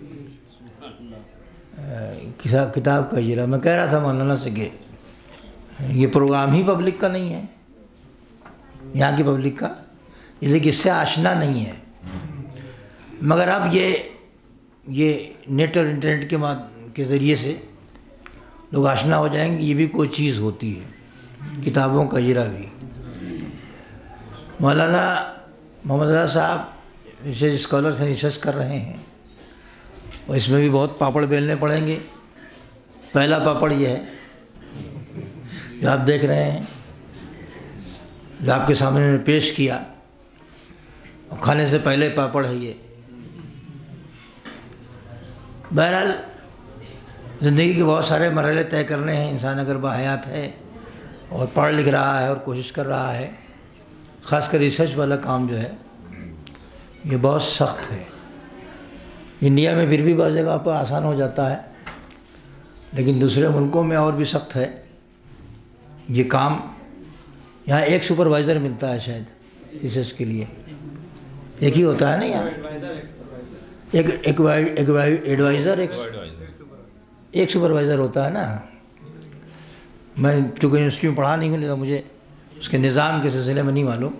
کتاب کا اجرا۔ میں کہہ رہا تھا مولانا سے کہ یہ پروگرام ہی پبلک کا نہیں ہے، یہاں کی پبلک کا، اس لیے کہ اس سے آشنا نہیں ہے، مگر اب یہ نیٹ اور انٹرنیٹ کے ذریعے سے لوگ آشنا ہو جائیں گے، یہ بھی کوئی چیز ہوتی ہے، کتابوں کا اجرا بھی۔ مولانا محمد رضا صاحب ریسرچ اسکالر سے ریسرچ کر رہے ہیں اور اس میں بھی بہت پاپڑ بیلنے پڑیں گے. پہلا پاپڑ یہ ہے جو آپ دیکھ رہے ہیں، جو آپ کے سامنے میں پیش کیا، اور کھانے سے پہلے پاپڑ ہے یہ. بہرحال زندگی کے بہت سارے مرحلے طے کرنے ہیں. انسان اگر باحیات ہے اور پڑھ لکھ رہا ہے اور کوشش کر رہا ہے، خاص کر ریسرچ والا کام جو ہے یہ بہت سخت ہے. انڈیا میں پھر بھی بعض جگہ پر آسان ہو جاتا ہے، لیکن دوسرے ملکوں میں اور بھی سخت ہے یہ کام. یہاں ایک سپروائزر ملتا ہے شاید ریسرچ کے لیے، ایک ہی ہوتا ہے نا یہاں، ایک ایڈوائزر ایک سپروائزر ہوتا ہے نا. میں چونکہ یونیورسٹی میں پڑھا نہیں ہوں لہٰذا مجھے اس کے نظام کے سلسلے میں نہیں معلوم.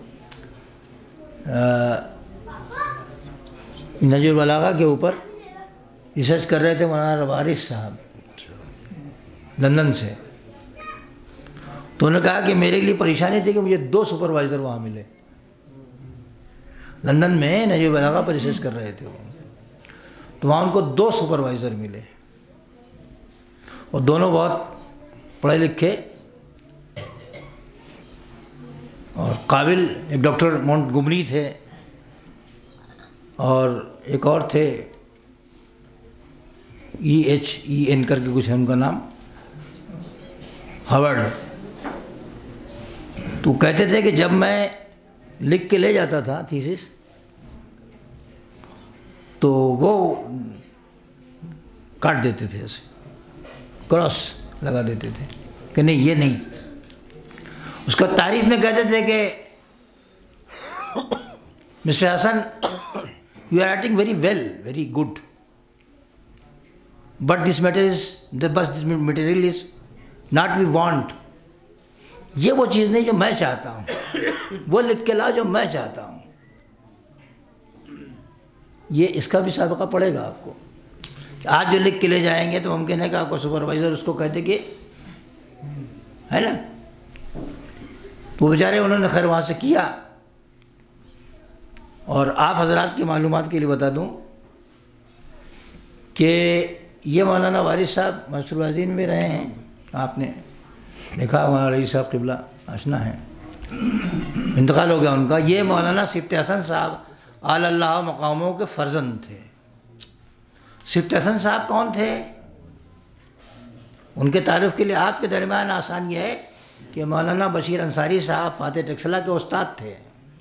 نہج البلاغہ کے اوپر ریسرچ کر رہے تھے مولانا روارث صاحب لندن سے. تو انہوں نے کہا کہ میرے لیے پریشانی تھی کہ مجھے 2 سپروائزر وہاں ملے. لندن میں نہج البلاغہ پر ریسرچ کر رہے تھے وہ، تو وہاں ان کو 2 سپروائزر ملے اور دونوں بہت پڑھے لکھے اور قابل. ایک ڈاکٹر مونٹ گمری تھے اور ایک اور تھے EHEN کر کے کچھ ہے ان کا نام، ہاورڈ. تو کہتے تھے کہ جب میں لکھ کے لے جاتا تھا تھیسس تو وہ کاٹ دیتے تھے، اسے کراس لگا دیتے تھے کہ نہیں یہ نہیں. اس کا تعریف میں کہتے تھے کہ mister Hassan you are writing very well, very good, but this material is not we want. یہ وہ چیز نہیں جو میں چاہتا ہوں، وہ لکھ کے لاؤ جو میں چاہتا ہوں. یہ اس کا بھی سابقہ پڑے گا آپ کو. آج جو لکھ کے لے جائیں گے تو ممکن ہے کہ آپ کو سپروائزر اس کو کہتے کہ ہے نا. تو بیچارے انہوں نے خیر وہاں سے کیا. اور آپ حضرات کی معلومات کے لیے بتا دوں کہ یہ مولانا وارث صاحب منصور العظیم میں رہے ہیں. آپ نے دیکھا مولانا رئیس صاحب قبلہ آشنا ہے، انتقال ہو گیا ان کا. یہ مولانا سبط حسن صاحب اعلی اللہ مقاموں کے فرزند تھے. سبط حسن صاحب کون تھے؟ ان کے تعارف کے لیے آپ کے درمیان آسان یہ ہے کہ مولانا بشیر انصاری صاحب فاتح ٹیکسلا کے استاد تھے.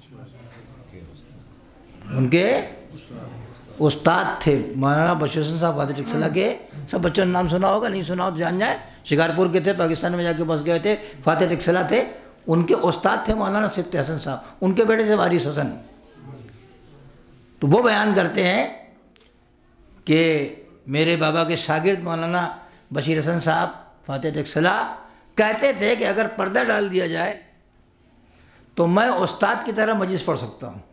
ان کے استاد تھے مولانا بشیر حسن صاحب فاتح ٹیکسلا کے. سب بچوں نے نام سنا ہوگا، نہیں سنا ہو تو جان جائیں. شکارپور کے تھے، پاکستان میں جا کے بس گئے تھے. فاتح ٹیکسلا تھے، ان کے استاد تھے مولانا سبط حسن صاحب. ان کے بیٹے تھے وارث حسن. تو وہ بیان کرتے ہیں کہ میرے بابا کے شاگرد مولانا بشیر حسن صاحب فاتح ٹیکسلا کہتے تھے کہ اگر پردہ ڈال دیا جائے تو میں استاد کی طرح مجلس پڑھ سکتا ہوں.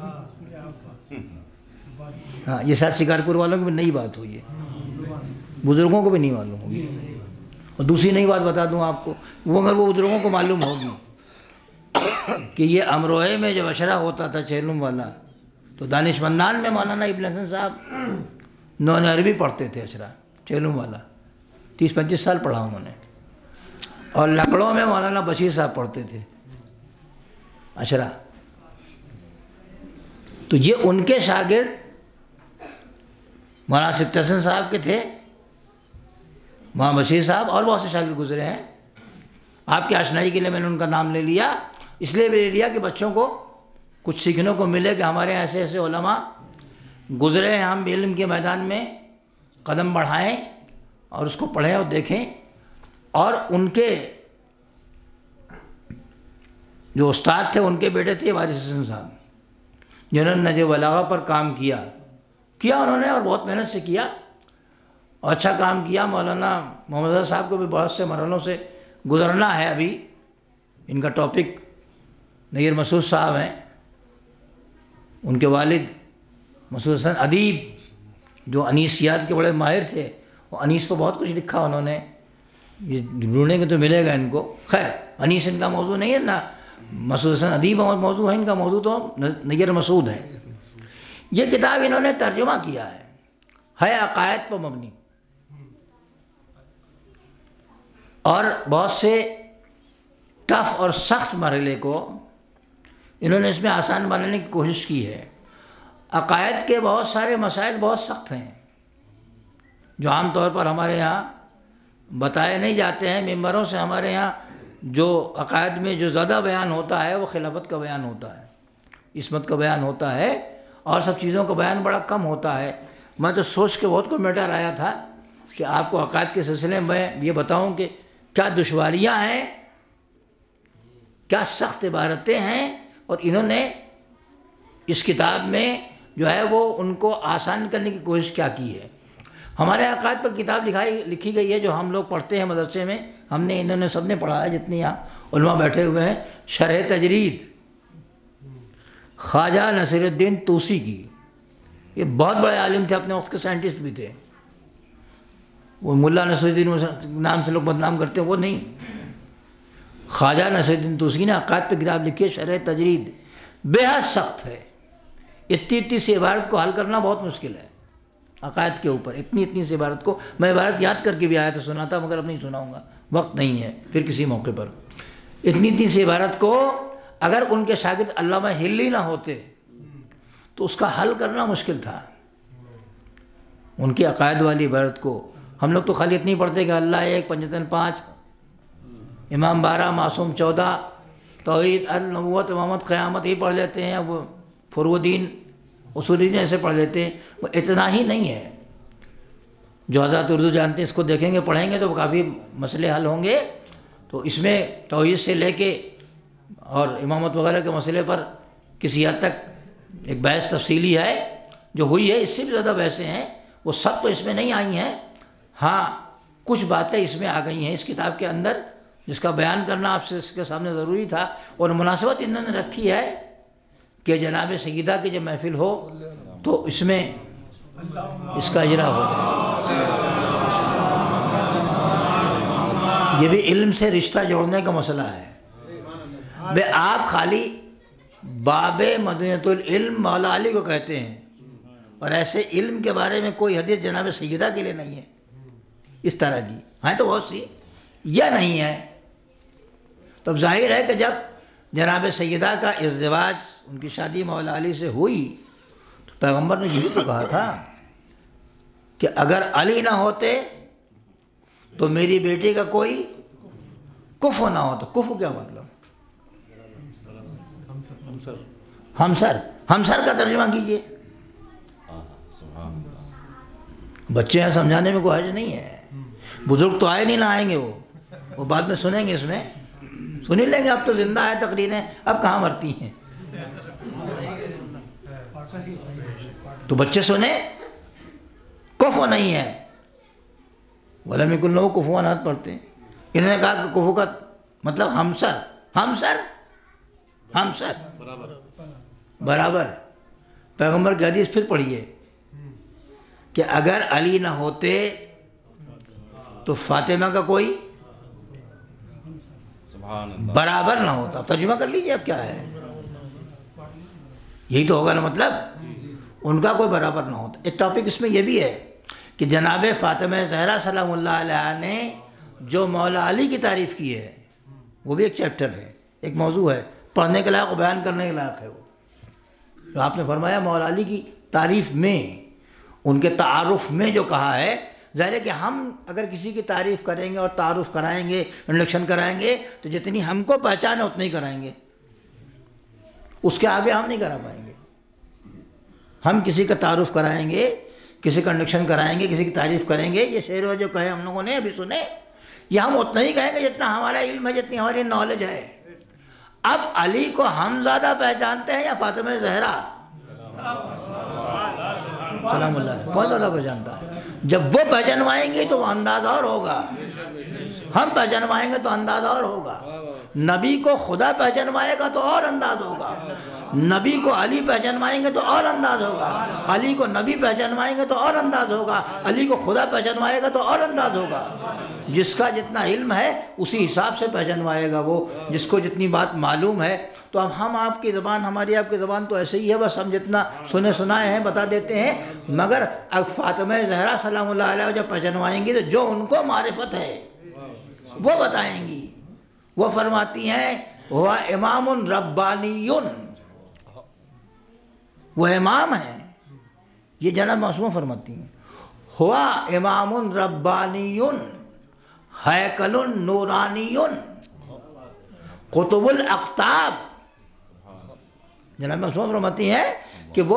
ہاں یہ شاید شکارپور والوں کی بھی نئی بات ہوئی ہے، بزرگوں کو بھی نہیں معلوم ہوگی. اور دوسری نئی بات بتا دوں آپ کو، وہ اگر وہ بزرگوں کو معلوم ہوگی کہ یہ امروہے میں جو اشرا ہوتا تھا چہلم والا، تو دانش مندان میں مولانا ابن حسن صاحب 9 عربی پڑھتے تھے اشرا چہلم والا. 30-35 سال پڑھا انہوں نے. اور لکڑوں میں مولانا بشیر صاحب پڑھتے تھے اشرا. تو یہ ان کے شاگرد مولانا سبط حسن صاحب کے تھے، مولانا بشیر صاحب اور بہت سے شاگرد گزرے ہیں. آپ کی آشنائی کے لیے میں نے ان کا نام لے لیا، اس لیے بھی لے لیا کہ بچوں کو کچھ سیکھنے کو ملے کہ ہمارے ایسے ایسے علماء گزرے ہیں. ہم علم کے میدان میں قدم بڑھائیں اور اس کو پڑھیں اور دیکھیں. اور ان کے جو استاد تھے ان کے بیٹے تھے وارث حسن صاحب، جنہوں نے نہج البلاغہ پر کام کیا انہوں نے، اور بہت محنت سے کیا اور اچھا کام کیا. مولانا محمد رضا صاحب کو بھی بہت سے مرحلوں سے گزرنا ہے. ابھی ان کا ٹاپک نیر مسعود صاحب ہیں. ان کے والد مسعود حسن ادیب جو انیسیات کے بڑے ماہر تھے، وہ انیس پہ بہت کچھ لکھا انہوں نے. یہ ڈھونڈیں گے تو ملے گا ان کو. خیر انیس ان کا موضوع نہیں ہے، نہ مسعود حسن ادیب موضوع ہے ان کا، موضوع تو نیر مسعود ہے. یہ کتاب انہوں نے ترجمہ کیا ہے عقائد پر مبنی، اور بہت سے ٹف اور سخت مرحلے کو انہوں نے اس میں آسان بنانے کی کوشش کی ہے. عقائد کے بہت سارے مسائل بہت سخت ہیں جو عام طور پر ہمارے یہاں بتائے نہیں جاتے ہیں. ممبروں سے ہمارے یہاں جو عقائد میں جو زیادہ بیان ہوتا ہے وہ خلافت کا بیان ہوتا ہے، عصمت کا بیان ہوتا ہے، اور سب چیزوں کا بیان بڑا کم ہوتا ہے. میں تو سوچ کے بہت کو میٹر آیا تھا کہ آپ کو عقائد کے سلسلے میں یہ بتاؤں کہ کیا دشواریاں ہیں، کیا سخت عبارتیں ہیں، اور انہوں نے اس کتاب میں جو ہے وہ ان کو آسان کرنے کی کوشش کیا کی ہے. ہمارے عقائد پر کتاب لکھی گئی ہے جو ہم لوگ پڑھتے ہیں مدرسے میں، ہم نے انہوں نے سب نے پڑھا ہے جتنے یہاں علماء بیٹھے ہوئے ہیں. شرح تجرید خواجہ نصیر الدین طوسی کی، یہ بہت بڑے عالم تھے، اپنے وقت کے سائنٹسٹ بھی تھے. وہ ملا نصیر الدین نام سے لوگ بدنام کرتے ہیں، وہ نہیں. خواجہ نصیر الدین طوسی نے عقائد پہ کتاب لکھی ہے شرح تجرید، بے حد سخت ہے. اتنی سی عبارت کو حل کرنا بہت مشکل ہے عقائد کے اوپر. اتنی سی عبارت کو میں عبارت یاد کر کے بھی آیا تھا سناتا، مگر اب نہیں سناؤں گا، وقت نہیں ہے، پھر کسی موقع پر. اتنی سی عبارت کو اگر ان کے شاگرد علامہ ہلی نہ ہوتے تو اس کا حل کرنا مشکل تھا. ان کی عقائد والی عبارت کو ہم لوگ تو خالی اتنی پڑھتے کہ اللہ ایک، پنجتن 5، امام 12، معصوم 14، توحید، النبوت، امامت، قیامت ہی پڑھ لیتے ہیں. اب فروع دین، اصول دین ایسے پڑھ لیتے ہیں. وہ اتنا ہی نہیں ہے. جو حضرات اردو جانتے ہیں اس کو دیکھیں گے، پڑھیں گے تو کافی مسئلے حل ہوں گے. تو اس میں توحید سے لے کے اور امامت وغیرہ کے مسئلے پر کسی حد تک ایک بحث تفصیلی ہے جو ہوئی ہے. اس سے بھی زیادہ بحثیں ہیں، وہ سب تو اس میں نہیں آئی ہیں. ہاں کچھ باتیں اس میں آ گئی ہیں اس کتاب کے اندر جس کا بیان کرنا آپ سے اس کے سامنے ضروری تھا. اور مناسبت انہوں نے رکھی ہے کہ جناب سیدہ کی جب محفل ہو تو اس میں اس کا اجرا ہو. یہ بھی علم سے رشتہ جوڑنے کا مسئلہ ہے. بے آپ خالی باب مدینۃ العلم مولا علی کو کہتے ہیں، اور ایسے علم کے بارے میں کوئی حدیث جناب سیدہ کے لیے نہیں ہے اس طرح کی. ہیں تو بہت سی، یا نہیں ہے. تو اب ظاہر ہے کہ جب جناب سیدہ کا ازدواج، ان کی شادی مولا علی سے ہوئی، تو پیغمبر نے یہی تو کہا تھا کہ اگر علی نہ ہوتے تو میری بیٹی کا کوئی کفو نہ ہوتا. کفو کیا مطلب؟ ہمسر کا ترجمہ کیجئے. بچے ہیں، سمجھانے میں کوئی حرج نہیں ہے. بزرگ تو آئے نہیں، نہ آئیں گے. وہ بعد میں سنیں گے، اس میں سن ہی لیں گے. اب تو زندہ ہے تقریریں، اب کہاں مرتی ہیں. تو بچے سنیں، کفو نہیں ہے. وَلَمْ يَكُنْ لَهُ كُفُوًا أَحَدٌ پڑھتے ہیں. انہوں نے کہا کہ کفو کا مطلب ہمسر برابر. پیغمبر کی حدیث پھر پڑھیے کہ اگر علی نہ ہوتے تو فاطمہ کا کوئی برابر نہ ہوتا. ترجمہ کر لیجیے اب کیا ہے. یہی تو ہوگا نا مطلب، ان کا کوئی برابر نہ ہوتا. ایک ٹاپک اس میں یہ بھی ہے کہ جناب فاطمہ زہرا سلام اللہ علیہ نے جو مولا علی کی تعریف کی ہے وہ بھی ایک چیپٹر ہے، ایک موضوع ہے، پڑھنے کے لائق و بیان کرنے کے لائق ہے. وہ جو آپ نے فرمایا مولا علی کی تعریف میں، ان کے تعارف میں جو کہا ہے، ظاہر ہے کہ ہم اگر کسی کی تعریف کریں گے اور تعارف کرائیں گے، انٹروڈکشن کرائیں گے، تو جتنی ہم کو پہچان ہے اتنی ہی کرائیں گے. اس کے آگے ہم نہیں کرا پائیں گے. ہم کسی کا تعارف کرائیں گے، کسی کا انٹروڈکشن کرائیں گے، کسی کی تعریف کریں گے. یہ شعر جو کہے ہم لوگوں نے ابھی سنے، یہ ہم اتنا ہی کہیں گے جتنا ہمارا علم ہے، جتنی ہماری نالج ہے. اب علی کو ہم زیادہ پہچانتے ہیں یا فاطمہ زہرا سلام اللہ کون زیادہ پہچانتا ہے؟ جب وہ پہچانوائیں گے تو وہ انداز اور ہوگا، ہم پہچانوائیں گے تو انداز اور ہوگا. نبی کو خدا پہچانوائے گا تو اور انداز ہوگا. نبی کو علی پہچانوائیں گے تو اور انداز ہوگا، علی کو نبی پہچانوائیں گے تو اور انداز ہوگا، علی کو خدا پہچانوائے گا تو اور انداز ہوگا۔ جس کا جتنا علم ہے اسی حساب سے پہچانوائے گا وہ، جس کو جتنی بات معلوم ہے۔ تو اب ہم آپ کی زبان، ہماری آپ کی زبان تو ایسے ہی ہے، بس ہم جتنا سنے سنائے ہیں بتا دیتے ہیں، مگر اب فاطمہ زہرا سلام اللہ علیہ جب پہچانوائیں گی تو جو ان کو معرفت ہے وہ بتائیں گی۔ وہ فرماتی ہیں وہ امام ربانی، وہ امام ہیں، یہ جناب معصومہ فرماتی ہیں، ہوا امام ربانی ہیکل نورانی قطب الاقطاب۔ جناب معصومہ فرماتی ہیں کہ وہ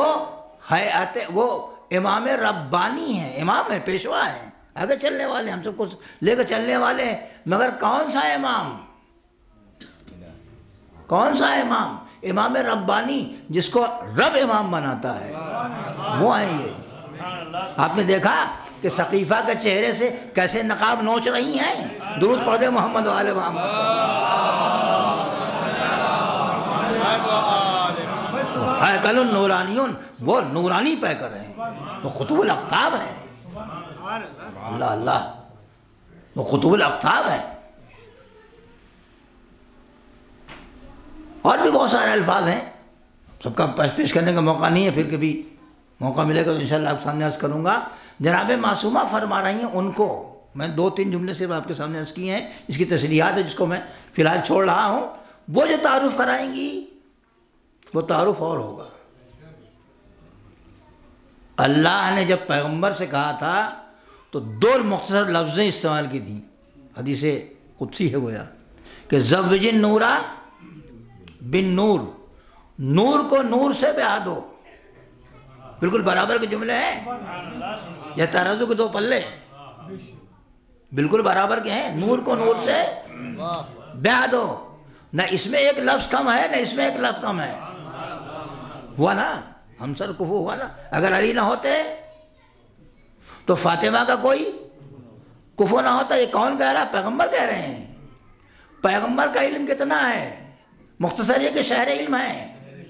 امام ربانی ہیں، امام ہیں، پیشوا ہیں، آگے چلنے والے، ہم سب کو لے کر چلنے والے ہیں، مگر کون سا امام؟ کون سا امام؟ امام ربانی، جس کو رب امام بناتا ہے، وہ ہیں یہ۔ آپ نے دیکھا کہ ثقیفہ کے چہرے سے کیسے نقاب نوچ رہی ہیں؟ درود پڑھ دے محمد و آل محمد۔ ہیکل نورانیون، وہ نورانی پہ کر رہے ہیں، وہ قطب الاقطاب ہیں۔ اللہ اللہ، وہ قطب الاقطاب ہیں۔ اور بھی بہت سارے الفاظ ہیں، سب کا پیش کرنے کا موقع نہیں ہے، پھر کبھی موقع ملے گا تو انشاءاللہ آپ سامنے عرض کروں گا۔ جناب معصومہ فرما رہی ہیں، ان کو میں 2-3 جملے سے آپ کے سامنے عرض کی ہیں، اس کی تشریحات ہے جس کو میں فی الحال چھوڑ رہا ہوں۔ وہ جو تعارف کرائیں گی وہ تعارف اور ہوگا۔ اللہ نے جب پیغمبر سے کہا تھا تو 2 مختصر لفظیں استعمال کی تھیں، حدیث قدسی ہے گویا کہ زوج نورا بن نور، نور کو نور سے بیاہ دو۔ بالکل برابر کے جملے ہیں، یہ ترازو کے 2 پلے بالکل برابر کے ہیں، نور کو نور سے بیاہ دو۔ نہ اس میں ایک لفظ کم ہے نہ اس میں ایک لفظ کم ہے، ہوا نا، ہم سر کفو ہوا نا۔ اگر علی نہ ہوتے تو فاطمہ کا کوئی کفو نہ ہوتا۔ یہ کون کہہ رہا؟ پیغمبر کہہ رہے ہیں۔ پیغمبر کا علم کتنا ہے؟ مختصر یہ کہ شہر علم ہے۔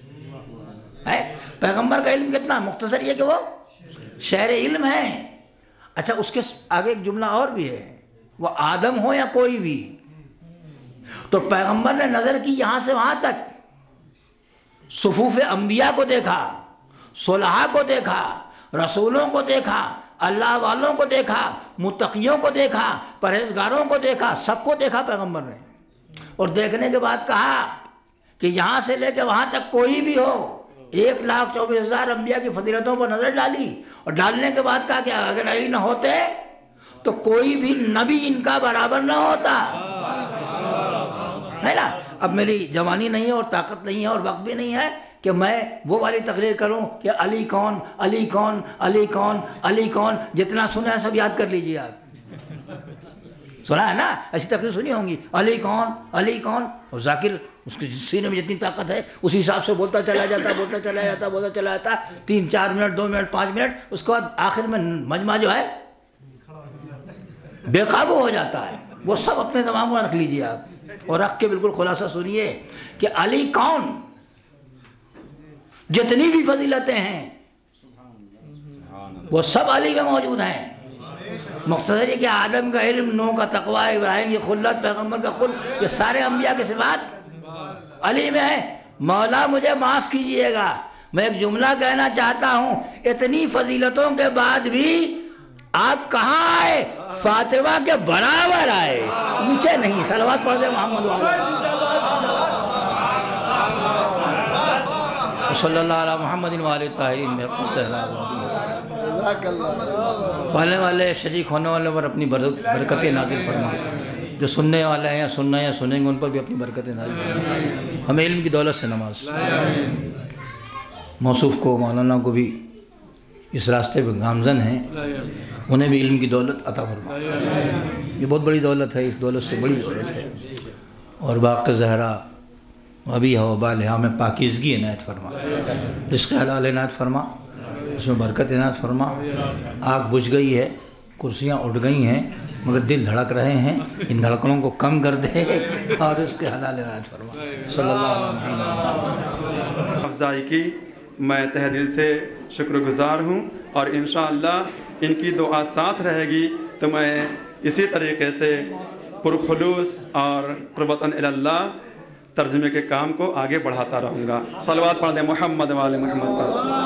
پیغمبر کا علم کتنا؟ مختصر یہ کہ وہ شہر علم ہے۔ اچھا، اس کے آگے ایک جملہ اور بھی ہے، وہ آدم ہو یا کوئی بھی، تو پیغمبر نے نظر کی یہاں سے وہاں تک، صفوف انبیاء کو دیکھا، صلحاء کو دیکھا، رسولوں کو دیکھا، اللہ والوں کو دیکھا، متقیوں کو دیکھا، پرہیزگاروں کو دیکھا، سب کو دیکھا پیغمبر نے۔ اور دیکھنے کے بعد کہا کہ یہاں سے لے کے وہاں تک کوئی بھی ہو، 1,24,000 انبیاء کی فضیلتوں پر نظر ڈالی، اور ڈالنے کے بعد کہا کہ اگر علی نہ ہوتے تو کوئی بھی نبی ان کا برابر نہ ہوتا، ہے نا۔ اب میری جوانی نہیں ہے اور طاقت نہیں ہے اور وقت بھی نہیں ہے کہ میں وہ والی تقریر کروں کہ علی کون، علی کون، علی کون، علی کون، جتنا سنا ہے سب یاد کر لیجیے۔ آپ سنا ہے نا، ایسی تقریر سنی ہوں گی، علی کون، علی کون، اور ذاکر اس کے سینے میں جتنی طاقت ہے اسی حساب سے بولتا چلا جاتا، بولتا چلا جاتا، بولتا چلا جاتا، 3-4 منٹ، 2 منٹ، 5 منٹ، اس کے بعد آخر میں مجمع جو ہے بے قابو ہو جاتا ہے۔ وہ سب اپنے دماغ میں رکھ لیجیے آپ، اور رکھ کے بالکل خلاصہ سنیے کہ علی کون، جتنی بھی فضیلتیں ہیں وہ سب علی میں موجود ہیں۔ مختصر یہ کہ آدم کا علم، نوح کا تقوی، ابراہیم کی خلت، پیغمبر کا خلق، یہ سارے انبیاء کے صفات علی میں ہے۔ مولا مجھے معاف کیجئے گا، میں ایک جملہ کہنا چاہتا ہوں، اتنی فضیلتوں کے بعد بھی آپ کہاں آئے؟ فاطمہ کے برابر آئے، نیچے نہیں۔ صلوات پڑھ دے محمد صلی اللہ علیہ محمد والے طاہرین میں پڑھنے والے شریک ہونے والے پر اپنی برکتیں نازل فرما، جو سننے والے ہیں یا سننا یا سنیں گے ان پر بھی اپنی برکتیں نازل فرما۔ ہمیں علم کی دولت سے نماز، موصوف کو، مولانا کو بھی اس راستے پہ گامزن ہیں، انہیں بھی علم کی دولت عطا فرما۔ یہ بہت بڑی دولت ہے، اس دولت سے بڑی دولت ہے۔ اور باقی زہرا ابھی ہو بالحا میں پاکیزگی عنایت فرما، رزق حلال عنایت فرما، اس میں برکت عنایت فرما۔ آگ بجھ گئی ہے، کرسیاں اٹھ گئی ہیں، مگر دل دھڑک رہے ہیں، ان دھڑکنوں کو کم کر دے اور رزق حلال عنایت فرما۔ صلی اللہ علیہ وسلم۔ افزائی کی، میں تہ دل سے شکر گزار ہوں، اور انشاءاللہ ان کی دعا ساتھ رہے گی تو میں اسی طریقے سے پرخلوص اور قربتاً اللہ ترجمے کے کام کو آگے بڑھاتا رہوں گا۔ صلوات پڑھ دیں محمد و آل محمد پر۔